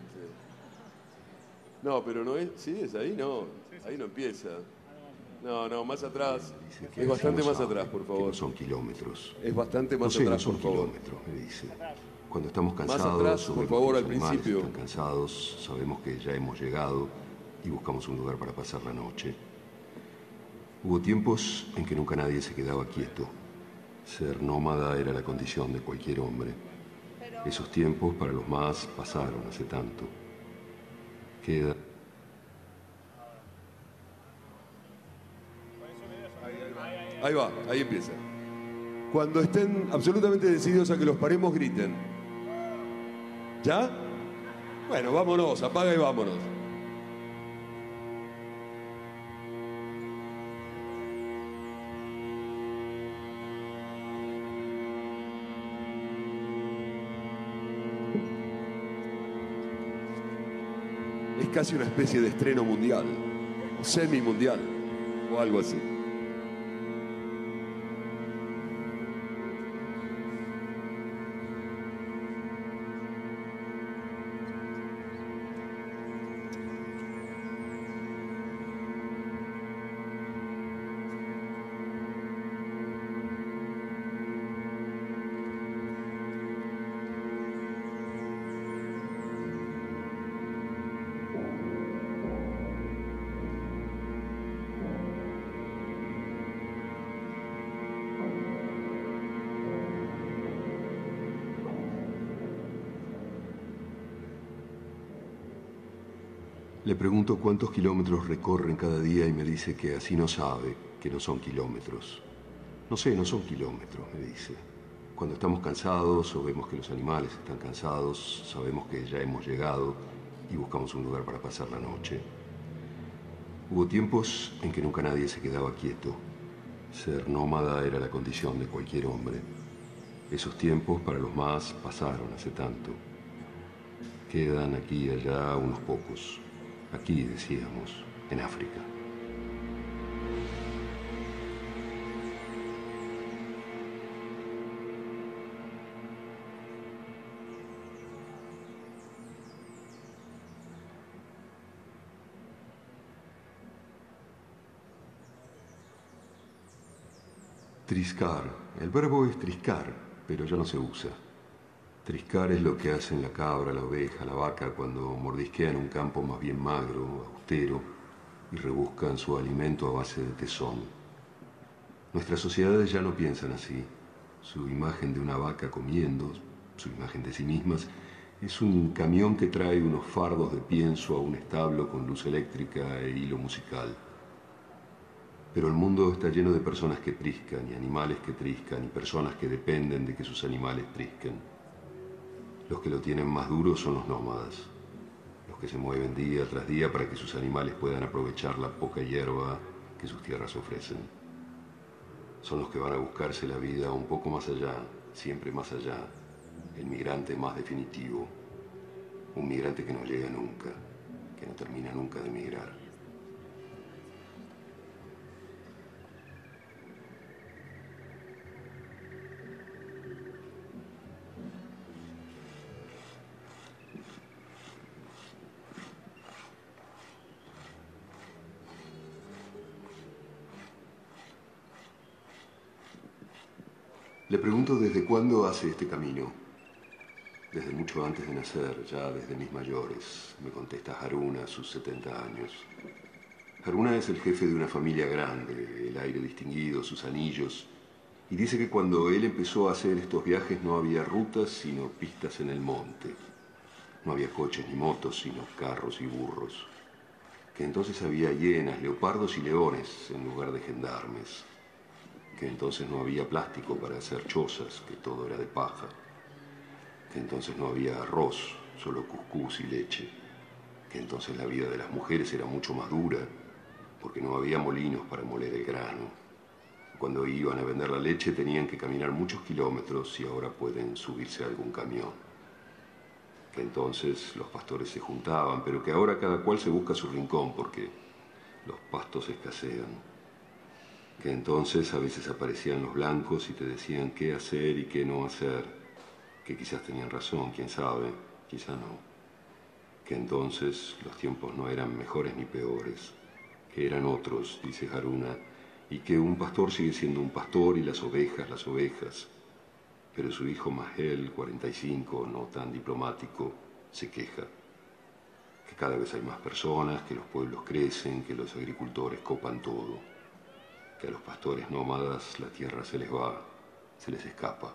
No, pero no es, ¿sí? ¿Es ahí? No, ahí no empieza. No, no, más atrás. Es bastante más atrás, por favor. No son kilómetros. Es bastante más no sé, atrás, no son por favor. kilómetros, me dice. Cuando estamos cansados, más atrás, por favor, al principio. Están cansados, sabemos que ya hemos llegado y buscamos un lugar para pasar la noche. Hubo tiempos en que nunca nadie se quedaba quieto. Ser nómada era la condición de cualquier hombre. Esos tiempos, para los más, pasaron hace tanto. Queda. Ahí va, ahí empieza. Cuando estén absolutamente decididos a que los paremos, griten. ¿Ya? Bueno, vámonos, apaga y vámonos. Es casi una especie de estreno mundial, o semi-mundial, o algo así. Le pregunto cuántos kilómetros recorren cada día y me dice que así no sabe, que no son kilómetros. No sé, no son kilómetros, me dice. Cuando estamos cansados o vemos que los animales están cansados, sabemos que ya hemos llegado y buscamos un lugar para pasar la noche. Hubo tiempos en que nunca nadie se quedaba quieto. Ser nómada era la condición de cualquier hombre. Esos tiempos, para los más, pasaron hace tanto. Quedan aquí y allá unos pocos. Aquí, decíamos, en África. Triscar. El verbo es triscar, pero ya no se usa. Triscar es lo que hacen la cabra, la oveja, la vaca cuando mordisquean un campo más bien magro, austero, y rebuscan su alimento a base de tesón. Nuestras sociedades ya no piensan así. Su imagen de una vaca comiendo, su imagen de sí mismas, es un camión que trae unos fardos de pienso a un establo con luz eléctrica e hilo musical. Pero el mundo está lleno de personas que triscan, y animales que triscan, y personas que dependen de que sus animales trisquen. Los que lo tienen más duro son los nómadas, los que se mueven día tras día para que sus animales puedan aprovechar la poca hierba que sus tierras ofrecen. Son los que van a buscarse la vida un poco más allá, siempre más allá, el migrante más definitivo, un migrante que no llega nunca, que no termina nunca de migrar. Le pregunto desde cuándo hace este camino. Desde mucho antes de nacer, ya desde mis mayores, me contesta Haruna a sus setenta años. Haruna es el jefe de una familia grande, el aire distinguido, sus anillos, y dice que cuando él empezó a hacer estos viajes no había rutas sino pistas en el monte. No había coches ni motos, sino carros y burros. Que entonces había hienas, leopardos y leones en lugar de gendarmes. Que entonces no había plástico para hacer chozas, que todo era de paja. Que entonces no había arroz, solo cuscús y leche. Que entonces la vida de las mujeres era mucho más dura, porque no había molinos para moler el grano. Cuando iban a vender la leche tenían que caminar muchos kilómetros y ahora pueden subirse a algún camión. Que entonces los pastores se juntaban, pero que ahora cada cual se busca su rincón porque los pastos escasean. Que entonces a veces aparecían los blancos y te decían qué hacer y qué no hacer, que quizás tenían razón, quién sabe, quizá no. Que entonces los tiempos no eran mejores ni peores, que eran otros, dice Haruna, y que un pastor sigue siendo un pastor y las ovejas, las ovejas. Pero su hijo Mahel, cuarenta y cinco, no tan diplomático, se queja. Que cada vez hay más personas, que los pueblos crecen, que los agricultores copan todo. Que a los pastores nómadas la tierra se les va, se les escapa.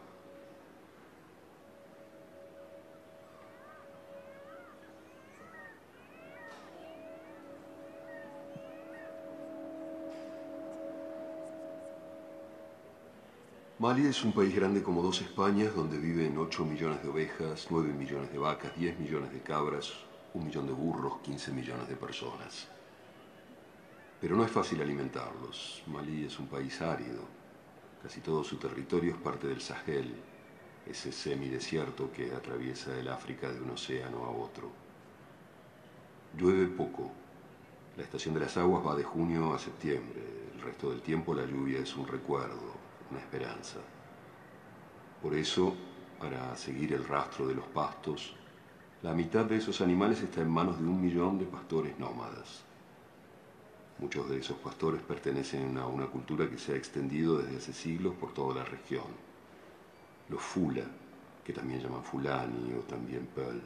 Mali es un país grande como dos Españas, donde viven ocho millones de ovejas, nueve millones de vacas, diez millones de cabras, un millón de burros, quince millones de personas. Pero no es fácil alimentarlos. Malí es un país árido. Casi todo su territorio es parte del Sahel, ese semidesierto que atraviesa el África de un océano a otro. Llueve poco. La estación de las aguas va de junio a septiembre. El resto del tiempo la lluvia es un recuerdo, una esperanza. Por eso, para seguir el rastro de los pastos, la mitad de esos animales está en manos de un millón de pastores nómadas. Muchos de esos pastores pertenecen a una cultura que se ha extendido desde hace siglos por toda la región. Los Fula, que también llaman Fulani o también Peul.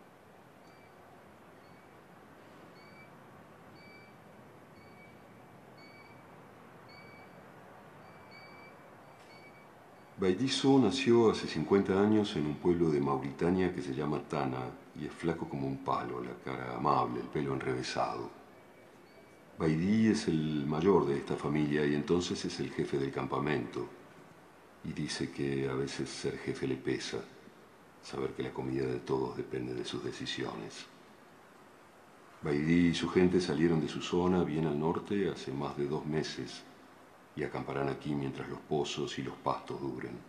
Baidiso nació hace cincuenta años en un pueblo de Mauritania que se llama Tana y es flaco como un palo, la cara amable, el pelo enrevesado. Baidi es el mayor de esta familia y entonces es el jefe del campamento. Y dice que a veces ser jefe le pesa, saber que la comida de todos depende de sus decisiones. Baidi y su gente salieron de su zona bien al norte hace más de dos meses y acamparán aquí mientras los pozos y los pastos duren.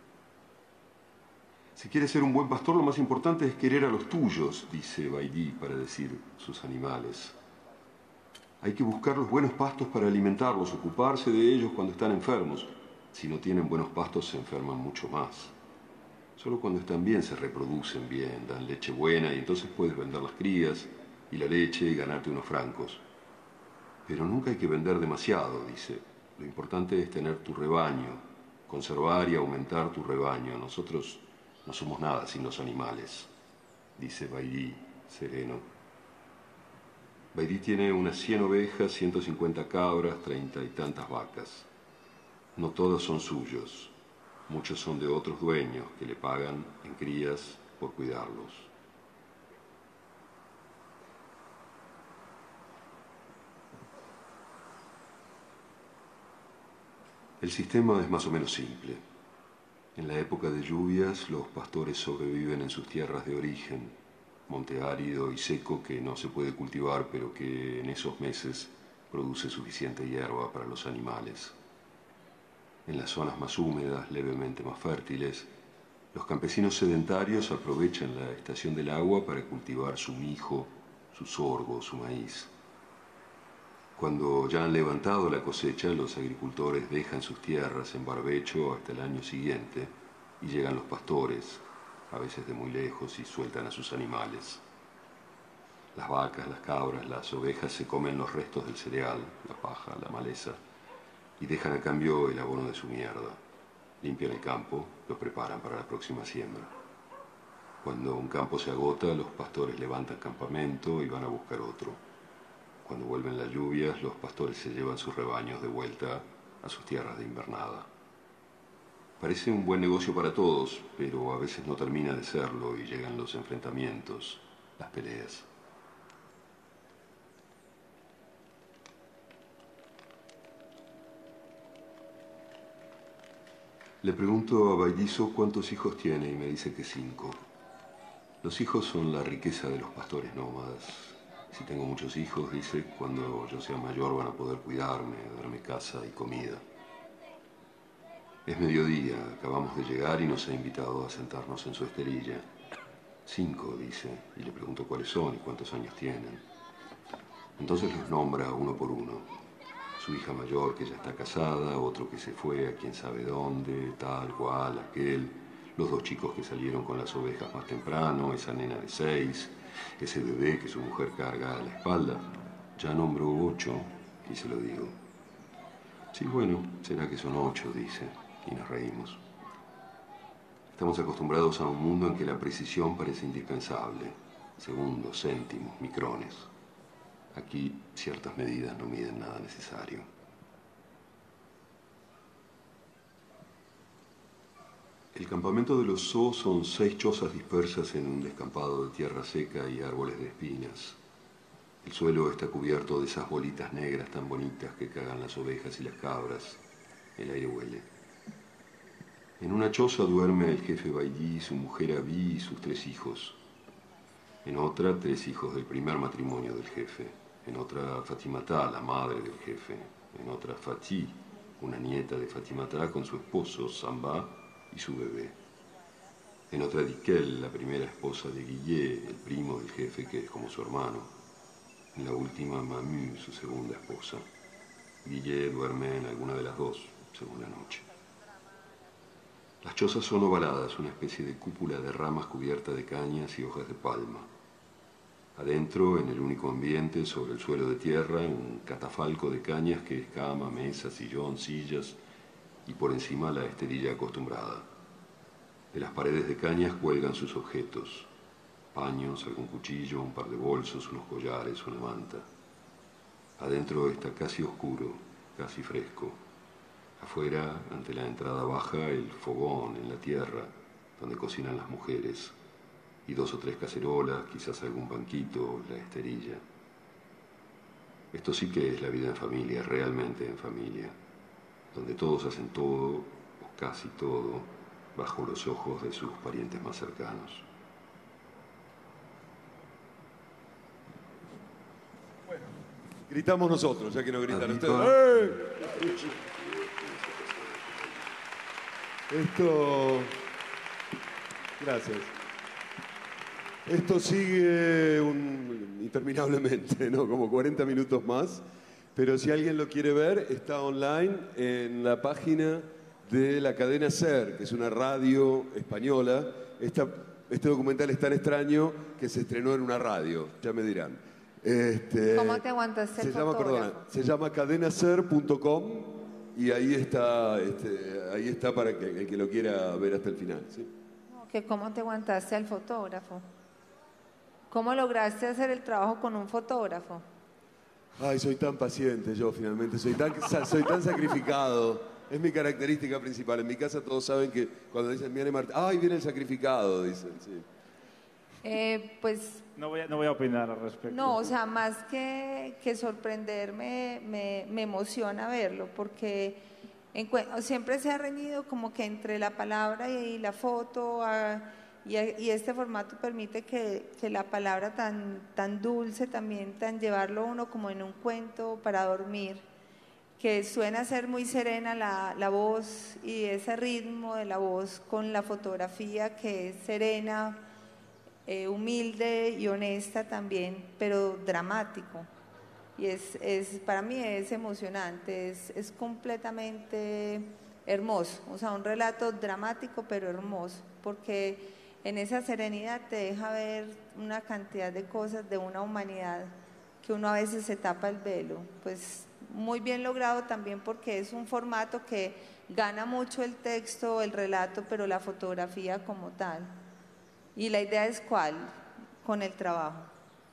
Si quieres ser un buen pastor, lo más importante es querer a los tuyos, dice Baidi para decir sus animales. Hay que buscar los buenos pastos para alimentarlos, ocuparse de ellos cuando están enfermos. Si no tienen buenos pastos, se enferman mucho más. Solo cuando están bien se reproducen bien, dan leche buena y entonces puedes vender las crías y la leche y ganarte unos francos. Pero nunca hay que vender demasiado, dice. Lo importante es tener tu rebaño, conservar y aumentar tu rebaño. Nosotros no somos nada sin los animales, dice Baidi, sereno. Baidi tiene unas cien ovejas, ciento cincuenta cabras, treinta y tantas vacas. No todos son suyos, muchos son de otros dueños que le pagan en crías por cuidarlos. El sistema es más o menos simple. En la época de lluvias, los pastores sobreviven en sus tierras de origen, monte árido y seco que no se puede cultivar, pero que en esos meses produce suficiente hierba para los animales. En las zonas más húmedas, levemente más fértiles, los campesinos sedentarios aprovechan la estación del agua para cultivar su mijo, su sorgo, su maíz. Cuando ya han levantado la cosecha, los agricultores dejan sus tierras en barbecho hasta el año siguiente y llegan los pastores, a veces de muy lejos, y sueltan a sus animales. Las vacas, las cabras, las ovejas se comen los restos del cereal, la paja, la maleza, y dejan a cambio el abono de su mierda. Limpian el campo, lo preparan para la próxima siembra. Cuando un campo se agota, los pastores levantan campamento y van a buscar otro. Cuando vuelven las lluvias, los pastores se llevan sus rebaños de vuelta a sus tierras de invernada. Parece un buen negocio para todos, pero a veces no termina de serlo y llegan los enfrentamientos, las peleas. Le pregunto a Baidiso cuántos hijos tiene y me dice que cinco. Los hijos son la riqueza de los pastores nómadas. Si tengo muchos hijos, dice, cuando yo sea mayor van a poder cuidarme, darme casa y comida. Es mediodía, acabamos de llegar y nos ha invitado a sentarnos en su esterilla. Cinco, dice, y le pregunto cuáles son y cuántos años tienen. Entonces los nombra uno por uno. Su hija mayor que ya está casada, otro que se fue a quién sabe dónde, tal cual, aquel, los dos chicos que salieron con las ovejas más temprano, esa nena de seis, ese bebé que su mujer carga a la espalda. Ya nombró ocho y se lo digo. Sí, bueno, será que son ocho, dice, y nos reímos. Estamos acostumbrados a un mundo en que la precisión parece indispensable. Segundos, céntimos, micrones. Aquí ciertas medidas no miden nada necesario. El campamento de los Zo son seis chozas dispersas en un descampado de tierra seca y árboles de espinas. El suelo está cubierto de esas bolitas negras tan bonitas que cagan las ovejas y las cabras. El aire huele. En una choza duerme el jefe Bailly, su mujer Abí y sus tres hijos. En otra, tres hijos del primer matrimonio del jefe. En otra, Fatimatá, la madre del jefe. En otra, Fatih, una nieta de Fatimatá con su esposo, Samba, y su bebé. En otra, Diquel, la primera esposa de Guillé, el primo del jefe, que es como su hermano. En la última, Mamú, su segunda esposa. Guillé duerme en alguna de las dos, según la noche. Las chozas son ovaladas, una especie de cúpula de ramas cubierta de cañas y hojas de palma. Adentro, en el único ambiente, sobre el suelo de tierra, un catafalco de cañas que es cama, mesa, sillón, sillas y por encima la esterilla acostumbrada. De las paredes de cañas cuelgan sus objetos: paños, algún cuchillo, un par de bolsos, unos collares, una manta. Adentro está casi oscuro, casi fresco. Afuera, ante la entrada baja, el fogón en la tierra, donde cocinan las mujeres, y dos o tres cacerolas, quizás algún banquito, la esterilla. Esto sí que es la vida en familia, realmente en familia, donde todos hacen todo, o casi todo, bajo los ojos de sus parientes más cercanos. Bueno, gritamos nosotros, ya que no gritan Arriba. ustedes. ¡Eh! Esto... Gracias. Esto sigue un- interminablemente, ¿no? Como cuarenta minutos más. Pero si alguien lo quiere ver, está online en la página de la cadena SER, que es una radio española. Esta- este documental es tan extraño que se estrenó en una radio, ya me dirán. Este, ¿Cómo te aguantaste el se llama, fotógrafo? perdona, se llama cadena ser punto com y ahí está, este, ahí está para que el que lo quiera ver hasta el final. ¿Sí? Que ¿Cómo te aguantaste al fotógrafo? ¿Cómo lograste hacer el trabajo con un fotógrafo? Ay, soy tan paciente yo finalmente, soy tan, soy tan sacrificado. Es mi característica principal. En mi casa todos saben que cuando dicen viene Martín, ay, viene el sacrificado, dicen, sí. Eh, pues No voy, a, no voy a opinar al respecto. no, o sea, más que, que sorprenderme, me, me emociona verlo, porque encue- siempre se ha reñido como que entre la palabra y la foto, ah, y, y este formato permite que, que la palabra tan, tan dulce también, tan llevarlo uno como en un cuento para dormir, que suena ser muy serena la, la voz y ese ritmo de la voz con la fotografía que es serena, eh, humilde y honesta también, pero dramático. Y es, es, para mí es emocionante, es, es completamente hermoso, o sea, un relato dramático pero hermoso, porque en esa serenidad te deja ver una cantidad de cosas de una humanidad que uno a veces se tapa el velo. Pues muy bien logrado también porque es un formato que gana mucho el texto, el relato, pero la fotografía como tal. ¿Y la idea es cuál? Con el trabajo.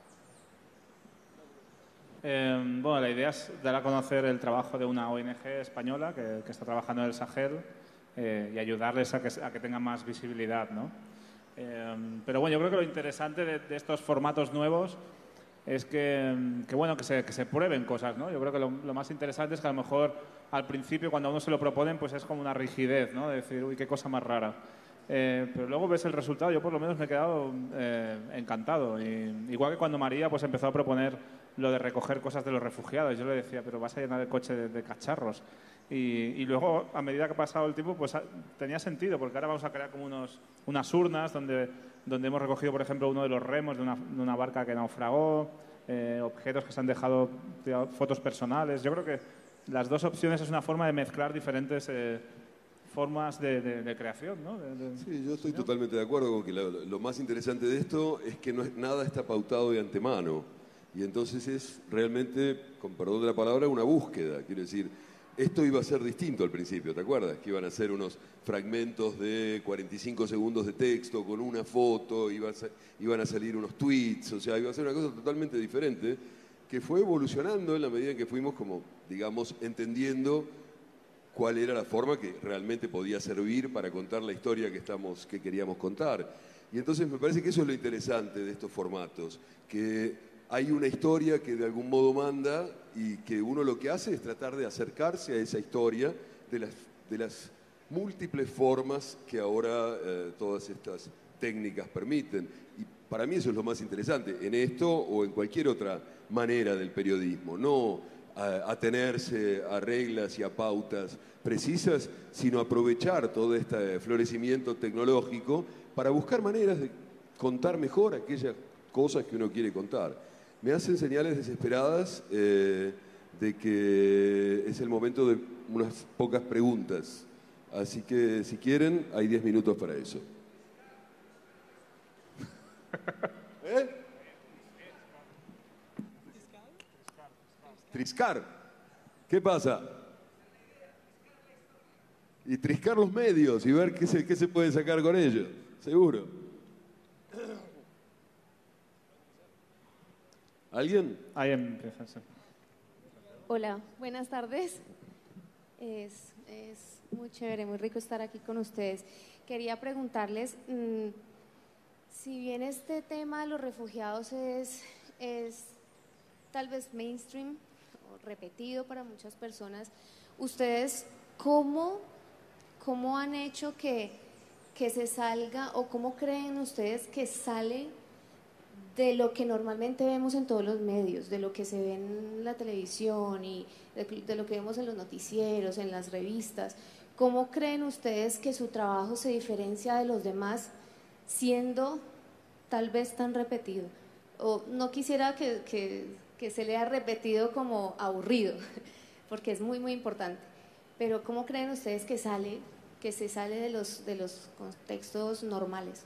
Eh, bueno, la idea es dar a conocer el trabajo de una O N G española que, que está trabajando en el Sahel eh, y ayudarles a que, a que tengan más visibilidad, ¿no? Eh, pero bueno, yo creo que lo interesante de, de estos formatos nuevos es que, que bueno, que se, que se prueben cosas, ¿no? Yo creo que lo, lo más interesante es que a lo mejor al principio cuando a uno se lo proponen pues es como una rigidez, ¿no? De decir, uy, qué cosa más rara. Eh, pero luego ves el resultado, yo por lo menos me he quedado eh, encantado. Y, igual que cuando María pues empezó a proponer lo de recoger cosas de los refugiados, yo le decía, pero vas a llenar el coche de, de cacharros. Y, y luego, a medida que ha pasado el tiempo, pues ha, tenía sentido, porque ahora vamos a crear como unos, unas urnas donde, donde hemos recogido, por ejemplo, uno de los remos de una, de una barca que naufragó, eh, objetos que se han dejado, fotos personales. Yo creo que las dos opciones es una forma de mezclar diferentes eh, formas de, de, de creación, ¿no? De, de, Sí, yo estoy totalmente de acuerdo con que lo, lo más interesante de esto es que no es, nada está pautado de antemano. Y entonces es realmente, con perdón de la palabra, una búsqueda. Quiero decir, esto iba a ser distinto al principio, ¿te acuerdas? Que iban a ser unos fragmentos de cuarenta y cinco segundos de texto con una foto, iba a ser, iban a salir unos tweets, o sea, iba a ser una cosa totalmente diferente que fue evolucionando en la medida en que fuimos como, digamos, entendiendo cuál era la forma que realmente podía servir para contar la historia que, estamos, que queríamos contar. Y entonces me parece que eso es lo interesante de estos formatos, que hay una historia que de algún modo manda y que uno lo que hace es tratar de acercarse a esa historia de las, de las múltiples formas que ahora eh, todas estas técnicas permiten. Y para mí eso es lo más interesante, en esto o en cualquier otra manera del periodismo. No a, atenerse a reglas y a pautas precisas, sino aprovechar todo este florecimiento tecnológico para buscar maneras de contar mejor aquellas cosas que uno quiere contar. Me hacen señales desesperadas eh, de que es el momento de unas pocas preguntas. Así que, si quieren, hay diez minutos para eso. ¿Eh? Triscar. ¿Qué pasa? Y triscar los medios y ver qué se, qué se puede sacar con ellos. Seguro. ¿Alguien? Ahí empieza, sí. Hola, buenas tardes. Es, es muy chévere, muy rico estar aquí con ustedes. Quería preguntarles, mmm, si bien este tema de los refugiados es, es tal vez mainstream o repetido para muchas personas, ¿ustedes cómo, cómo han hecho que, que se salga o cómo creen ustedes que sale de lo que normalmente vemos en todos los medios, de lo que se ve en la televisión y de, de lo que vemos en los noticieros, en las revistas? ¿Cómo creen ustedes que su trabajo se diferencia de los demás siendo tal vez tan repetido? O no quisiera que, que, que se lea repetido como aburrido, porque es muy, muy importante. Pero ¿cómo creen ustedes que sale, que se sale de los, de los contextos normales?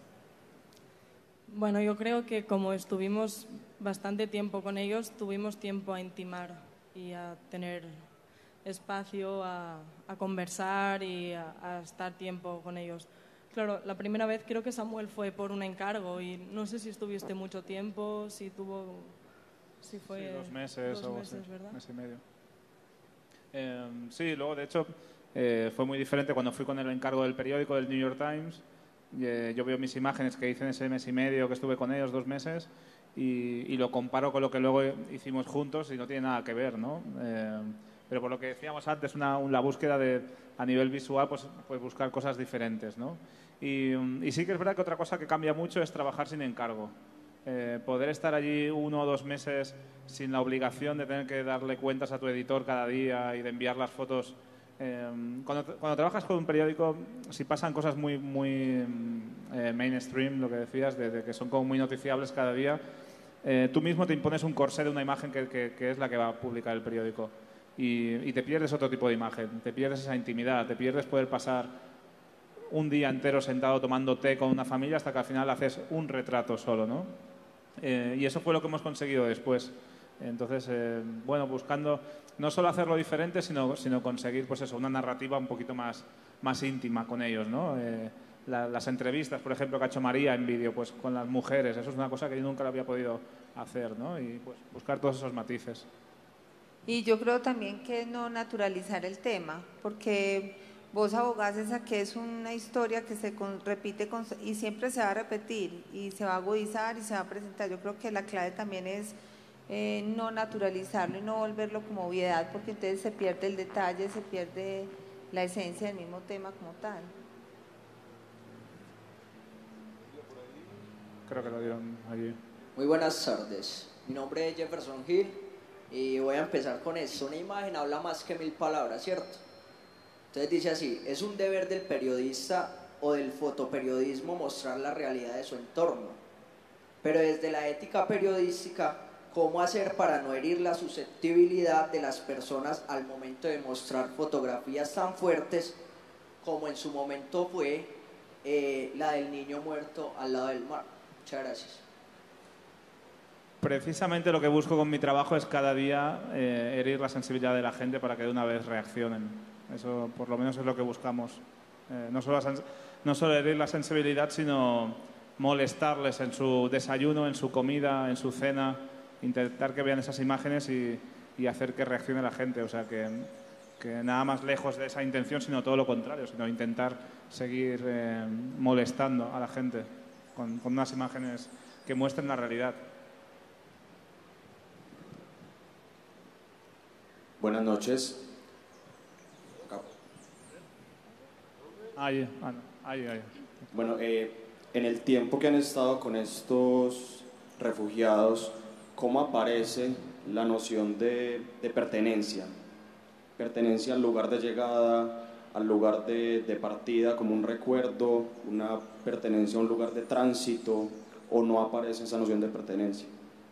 Bueno, yo creo que como estuvimos bastante tiempo con ellos, tuvimos tiempo a intimar y a tener espacio, a, a conversar y a, a estar tiempo con ellos. Claro, la primera vez creo que Samuel fue por un encargo y no sé si estuviste mucho tiempo, si tuvo... Si fue sí, dos meses dos o meses, sí, ¿verdad? mes y medio. Eh, sí, luego de hecho eh, fue muy diferente cuando fui con el encargo del periódico del New York Times. Eh, yo veo mis imágenes que hice en ese mes y medio que estuve con ellos, dos meses, y, y lo comparo con lo que luego hicimos juntos y no tiene nada que ver, ¿no? Eh, pero por lo que decíamos antes, una, una búsqueda de, a nivel visual, pues, pues buscar cosas diferentes, ¿no? Y, y sí que es verdad que otra cosa que cambia mucho es trabajar sin encargo. Eh, poder estar allí uno o dos meses sin la obligación de tener que darle cuentas a tu editor cada día y de enviar las fotos. Eh, cuando, cuando trabajas con un periódico, si pasan cosas muy, muy eh, mainstream, lo que decías, de, de que son como muy noticiables cada día, eh, tú mismo te impones un corsé de una imagen que, que, que es la que va a publicar el periódico. Y, y te pierdes otro tipo de imagen, te pierdes esa intimidad, te pierdes poder pasar un día entero sentado tomando té con una familia hasta que al final haces un retrato solo, ¿no? Eh, y eso fue lo que hemos conseguido después. Entonces, eh, bueno, buscando no solo hacerlo diferente, sino, sino conseguir, pues eso, una narrativa un poquito más, más íntima con ellos, ¿no? Eh, la, las entrevistas, por ejemplo, que ha hecho María en vídeo, pues con las mujeres, eso es una cosa que yo nunca lo había podido hacer, ¿no? Y pues buscar todos esos matices. Y yo creo también que no naturalizar el tema, porque vos abogás esa que es una historia que se con, repite con, y siempre se va a repetir y se va a agudizar y se va a presentar. Yo creo que la clave también es eh, no naturalizarlo y no volverlo como obviedad, porque entonces se pierde el detalle, se pierde la esencia del mismo tema como tal. Creo que lo dieron allí. Muy buenas tardes, mi nombre es Jefferson Hill y voy a empezar con esto. Una imagen habla más que mil palabras, ¿cierto? Entonces dice así: es un deber del periodista o del fotoperiodismo mostrar la realidad de su entorno, pero desde la ética periodística, ¿cómo hacer para no herir la susceptibilidad de las personas al momento de mostrar fotografías tan fuertes como en su momento fue eh, la del niño muerto al lado del mar? Muchas gracias. Precisamente lo que busco con mi trabajo es cada día eh, herir la sensibilidad de la gente para que de una vez reaccionen. Eso por lo menos es lo que buscamos. Eh, no, solo la, no solo herir la sensibilidad, sino molestarles en su desayuno, en su comida, en su cena, intentar que vean esas imágenes y, y hacer que reaccione la gente. O sea, que, que nada más lejos de esa intención, sino todo lo contrario, sino intentar seguir eh, molestando a la gente con, con unas imágenes que muestren la realidad. Buenas noches. Ahí, ah, no, ahí, ahí. Bueno, eh, en el tiempo que han estado con estos refugiados, ¿cómo aparece la noción de, de pertenencia? Pertenencia al lugar de llegada, al lugar de, de partida, como un recuerdo, una pertenencia a un lugar de tránsito, ¿o no aparece esa noción de pertenencia?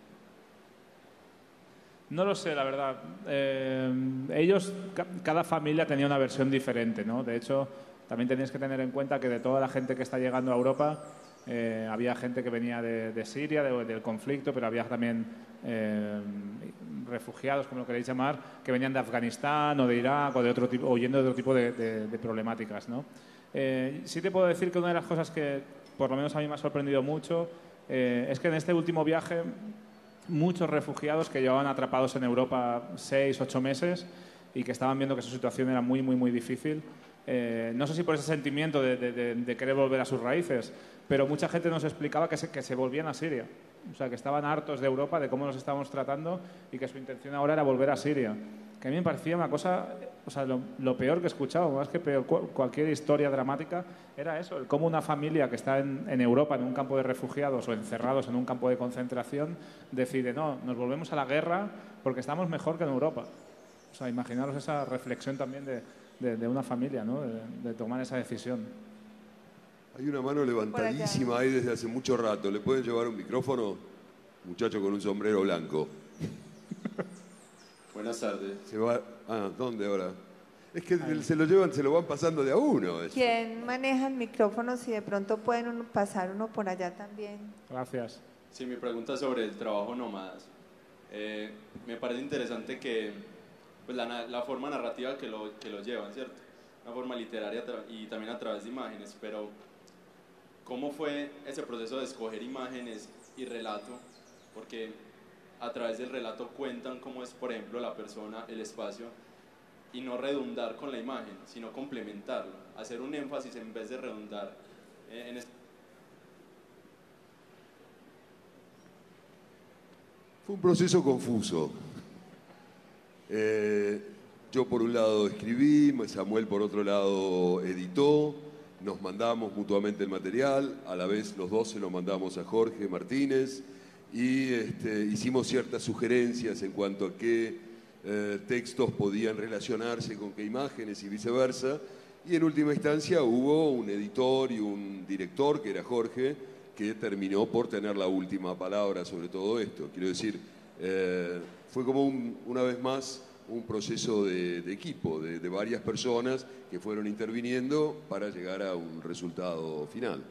No lo sé, la verdad. Eh, ellos, ca- cada familia tenía una versión diferente, ¿no? De hecho, también tenéis que tener en cuenta que de toda la gente que está llegando a Europa, eh, había gente que venía de, de Siria, de- del conflicto, pero había también eh, refugiados, como lo queréis llamar, que venían de Afganistán o de Irak o de otro tipo, o huyendo de otro tipo de, de- de problemáticas, ¿no? Eh, sí te puedo decir que una de las cosas que, por lo menos a mí me ha sorprendido mucho, eh, es que en este último viaje muchos refugiados que llevaban atrapados en Europa seis, ocho meses y que estaban viendo que su situación era muy, muy, muy difícil. Eh, no sé si por ese sentimiento de, de- de- de querer volver a sus raíces, pero mucha gente nos explicaba que se, que se volvían a Siria. O sea, que estaban hartos de Europa, de cómo nos estábamos tratando y que su intención ahora era volver a Siria. Que a mí me parecía una cosa, o sea, lo, lo peor que he escuchado, más que peor, cu- cualquier historia dramática, era eso, el cómo una familia que está en, en Europa, en un campo de refugiados o encerrados en un campo de concentración, decide, no, nos volvemos a la guerra porque estamos mejor que en Europa. O sea, imaginaros esa reflexión también de, de- de una familia, ¿no? De, de tomar esa decisión. Hay una mano levantadísima ahí desde hace mucho rato. ¿Le pueden llevar un micrófono? Muchacho con un sombrero blanco. Buenas tardes. Se va... Ah, ¿dónde ahora? Es que se lo llevan, se lo van pasando de a uno. eso. ¿Quién maneja el micrófono? Si de pronto pueden uno- pasar uno por allá también. Gracias. Sí, mi pregunta es sobre el trabajo nómadas. Eh, me parece interesante que pues, la, na- la forma narrativa que lo, que lo llevan, ¿cierto? Una forma literaria tra- y también a través de imágenes, pero ¿cómo fue ese proceso de escoger imágenes y relato? Porque a través del relato cuentan cómo es, por ejemplo, la persona, el espacio, y no redundar con la imagen, sino complementarlo, hacer un énfasis en vez de redundar eh, en este. Fue un proceso confuso. Eh, yo por un lado escribí, Samuel por otro lado editó, nos mandamos mutuamente el material, a la vez los dos se lo mandamos a Jorge Martínez y este, hicimos ciertas sugerencias en cuanto a qué eh, textos podían relacionarse con qué imágenes y viceversa. Y en última instancia hubo un editor y un director, que era Jorge, que terminó por tener la última palabra sobre todo esto. Quiero decir, eh, fue como un, una vez más un proceso de, de equipo, de, de varias personas que fueron interviniendo para llegar a un resultado final.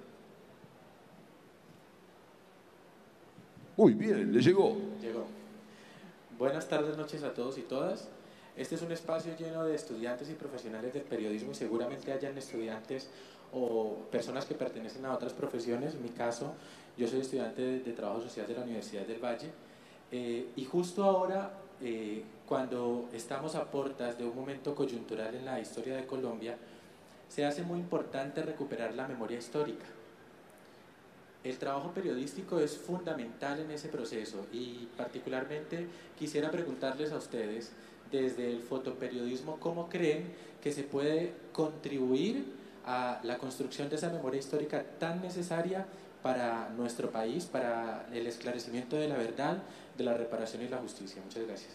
Muy bien, le llegó. Llegó. Buenas tardes, noches a todos y todas. Este es un espacio lleno de estudiantes y profesionales del periodismo y seguramente hayan estudiantes o personas que pertenecen a otras profesiones. En mi caso, yo soy estudiante de, de Trabajo Social de la Universidad del Valle eh, y justo ahora, eh, cuando estamos a puertas de un momento coyuntural en la historia de Colombia, se hace muy importante recuperar la memoria histórica. El trabajo periodístico es fundamental en ese proceso y particularmente quisiera preguntarles a ustedes desde el fotoperiodismo cómo creen que se puede contribuir a la construcción de esa memoria histórica tan necesaria para nuestro país, para el esclarecimiento de la verdad, de la reparación y la justicia. Muchas gracias.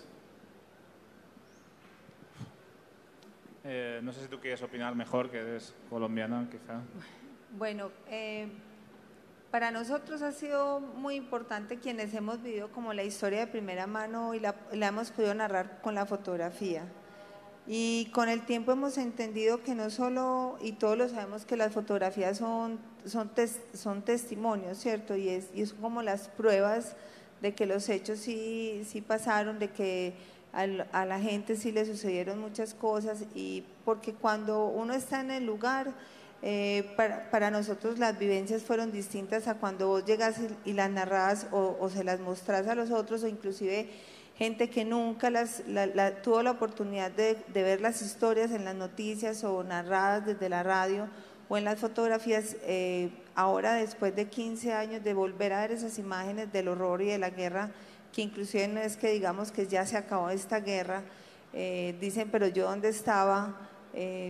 Eh, no sé si tú quieres opinar mejor, que eres colombiana, quizá. Bueno, eh, para nosotros ha sido muy importante quienes hemos vivido como la historia de primera mano y la, la hemos podido narrar con la fotografía. Y con el tiempo hemos entendido que no solo, y todos lo sabemos, que las fotografías son, son, tes, son testimonios, ¿cierto? Y es, y es como las pruebas de que los hechos sí, sí pasaron, de que a, a la gente sí le sucedieron muchas cosas, y porque cuando uno está en el lugar, eh, para, para nosotros las vivencias fueron distintas a cuando vos llegas y, y las narras o, o se las mostrás a los otros, o inclusive gente que nunca las, la, la, tuvo la oportunidad de, de ver las historias en las noticias o narradas desde la radio o en las fotografías. Eh, ahora, después de quince años de volver a ver esas imágenes del horror y de la guerra, que inclusive no es que digamos que ya se acabó esta guerra, eh, dicen, pero yo dónde estaba, eh,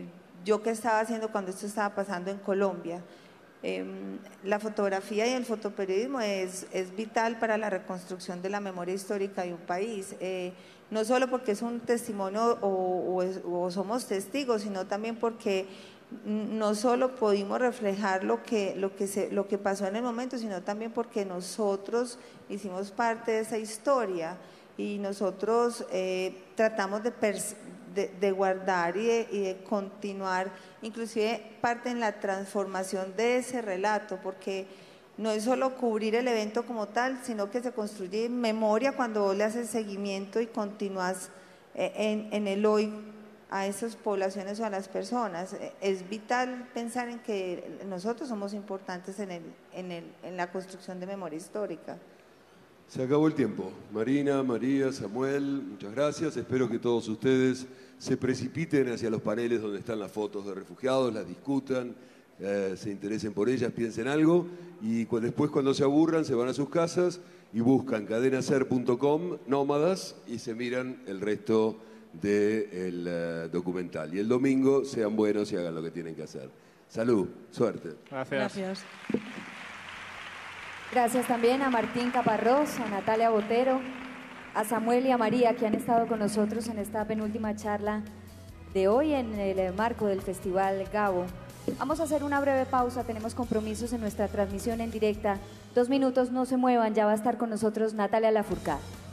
yo qué estaba haciendo cuando esto estaba pasando en Colombia. Eh, la fotografía y el fotoperiodismo es, es vital para la reconstrucción de la memoria histórica de un país, eh, no solo porque es un testimonio o, o, es, o somos testigos, sino también porque no solo pudimos reflejar lo que, lo, que se, lo que pasó en el momento, sino también porque nosotros hicimos parte de esa historia y nosotros eh, tratamos de, de, de guardar y de, y de continuar, inclusive parte en la transformación de ese relato, porque no es solo cubrir el evento como tal, sino que se construye memoria cuando vos le haces seguimiento y continúas en, en el hoy a esas poblaciones o a las personas. Es vital pensar en que nosotros somos importantes en, el, en, el, en la construcción de memoria histórica. Se acabó el tiempo. Marina, María, Samuel, muchas gracias. Espero que todos ustedes se precipiten hacia los paneles donde están las fotos de refugiados, las discutan, eh, se interesen por ellas, piensen algo y cu- después cuando se aburran se van a sus casas y buscan cadenaser punto com, nómadas, y se miran el resto del uh, documental. Y el domingo sean buenos y hagan lo que tienen que hacer. Salud, suerte. Gracias. Gracias. Gracias también a Martín Caparrós, a Natalia Botero, a Samuel y a María, que han estado con nosotros en esta penúltima charla de hoy en el marco del Festival Gabo. Vamos a hacer una breve pausa, tenemos compromisos en nuestra transmisión en directa. Dos minutos, no se muevan, ya va a estar con nosotros Natalia Lafourcade.